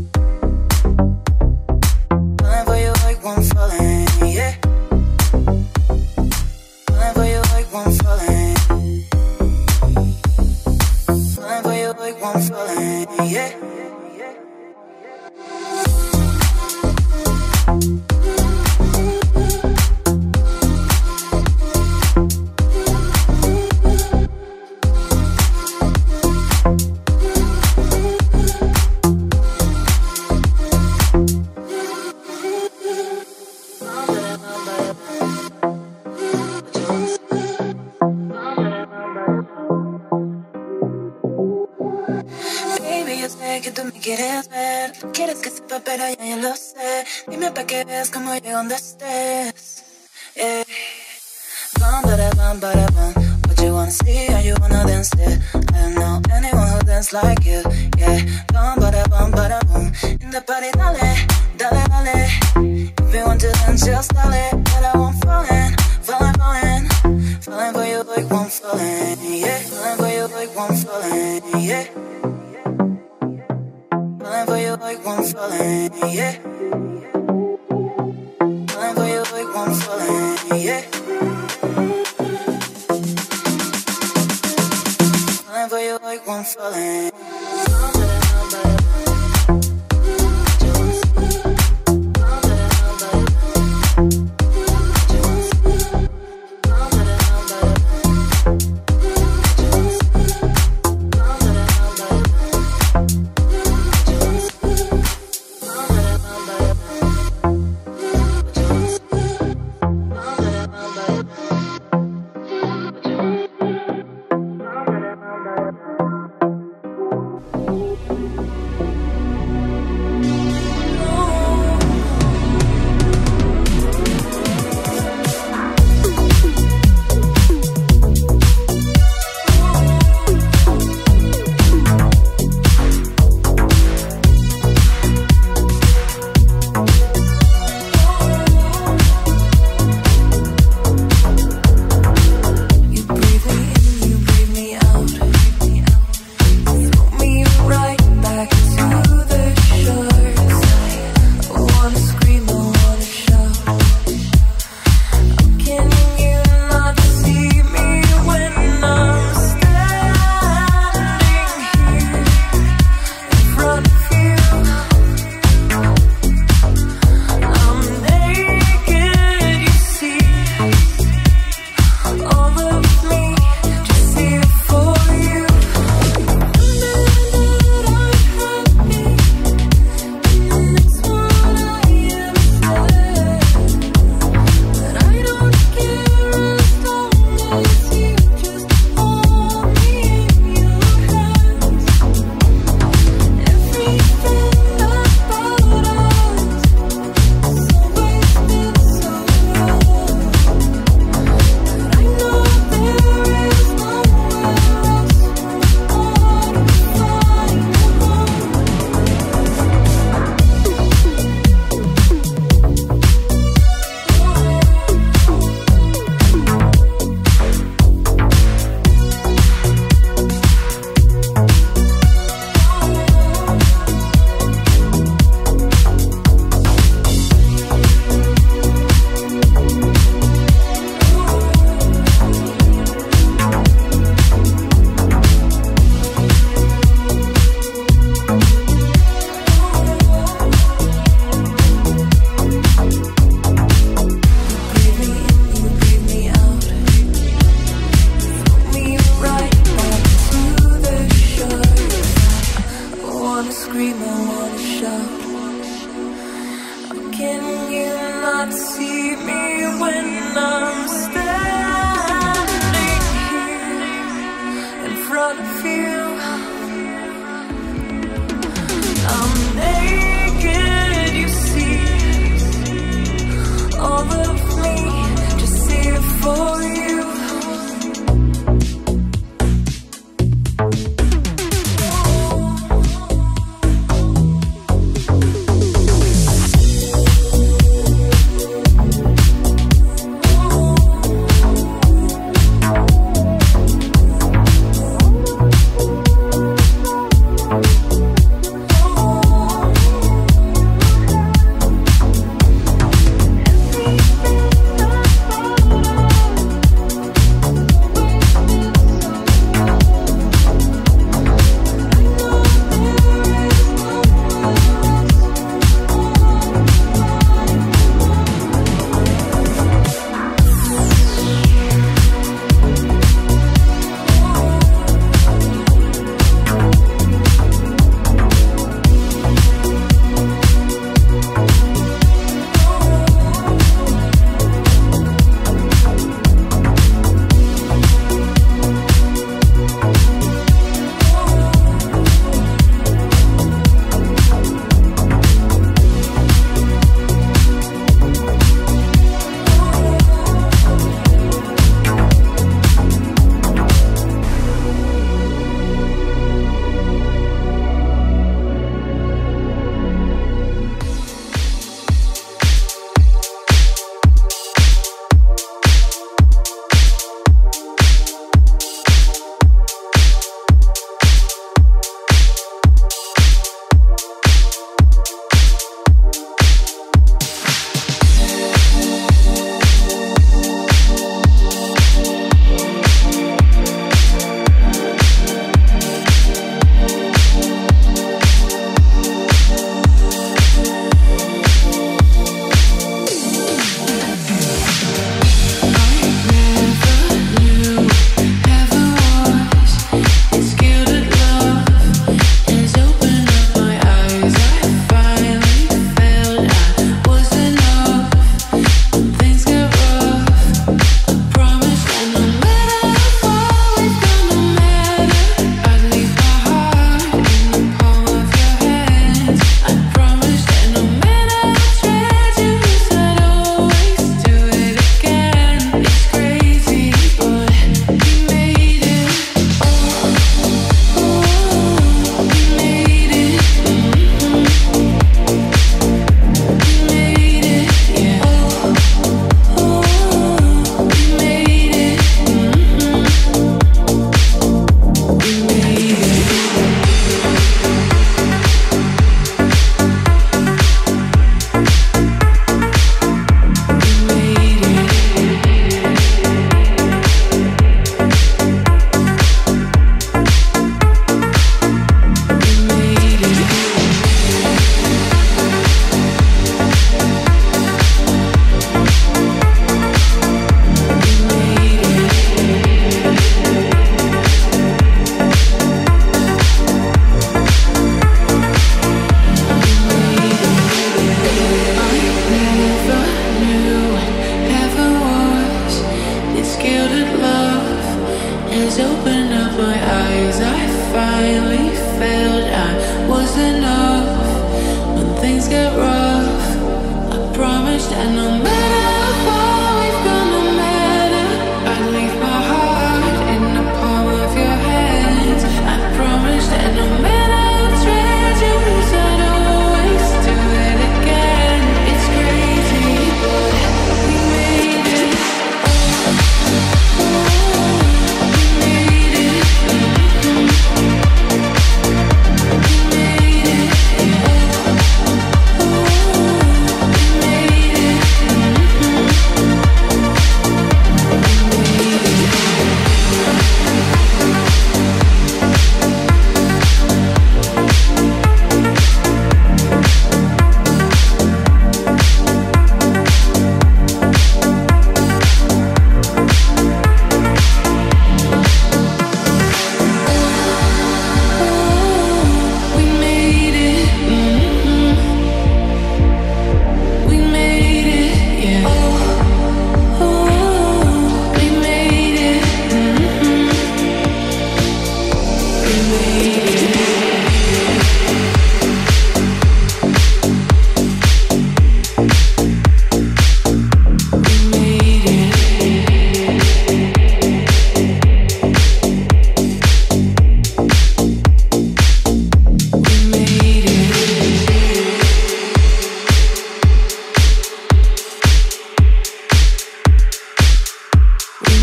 Falling for you like one falling. Yeah. Falling for you like one falling. Falling for you like one falling. Yeah. Que tú me quieres ver, tú quieres que sepa, pero ya lo sé. Dime pa' que veas cómo llego donde estés. Yeah. Bum, bada, bum. What you wanna see, how you wanna dance there? I don't know anyone who dance like you. Yeah. Bum, bada, boom. In the party, dale, dale, dale. If you want to dance, just dale. But I won't falling. Falling for you like one falling. Yeah. Falling for you like one falling. Yeah. Falling for you like one falling, yeah. Falling for you like one falling, yeah. Falling for you like one falling. I'm naked, you see.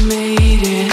made it.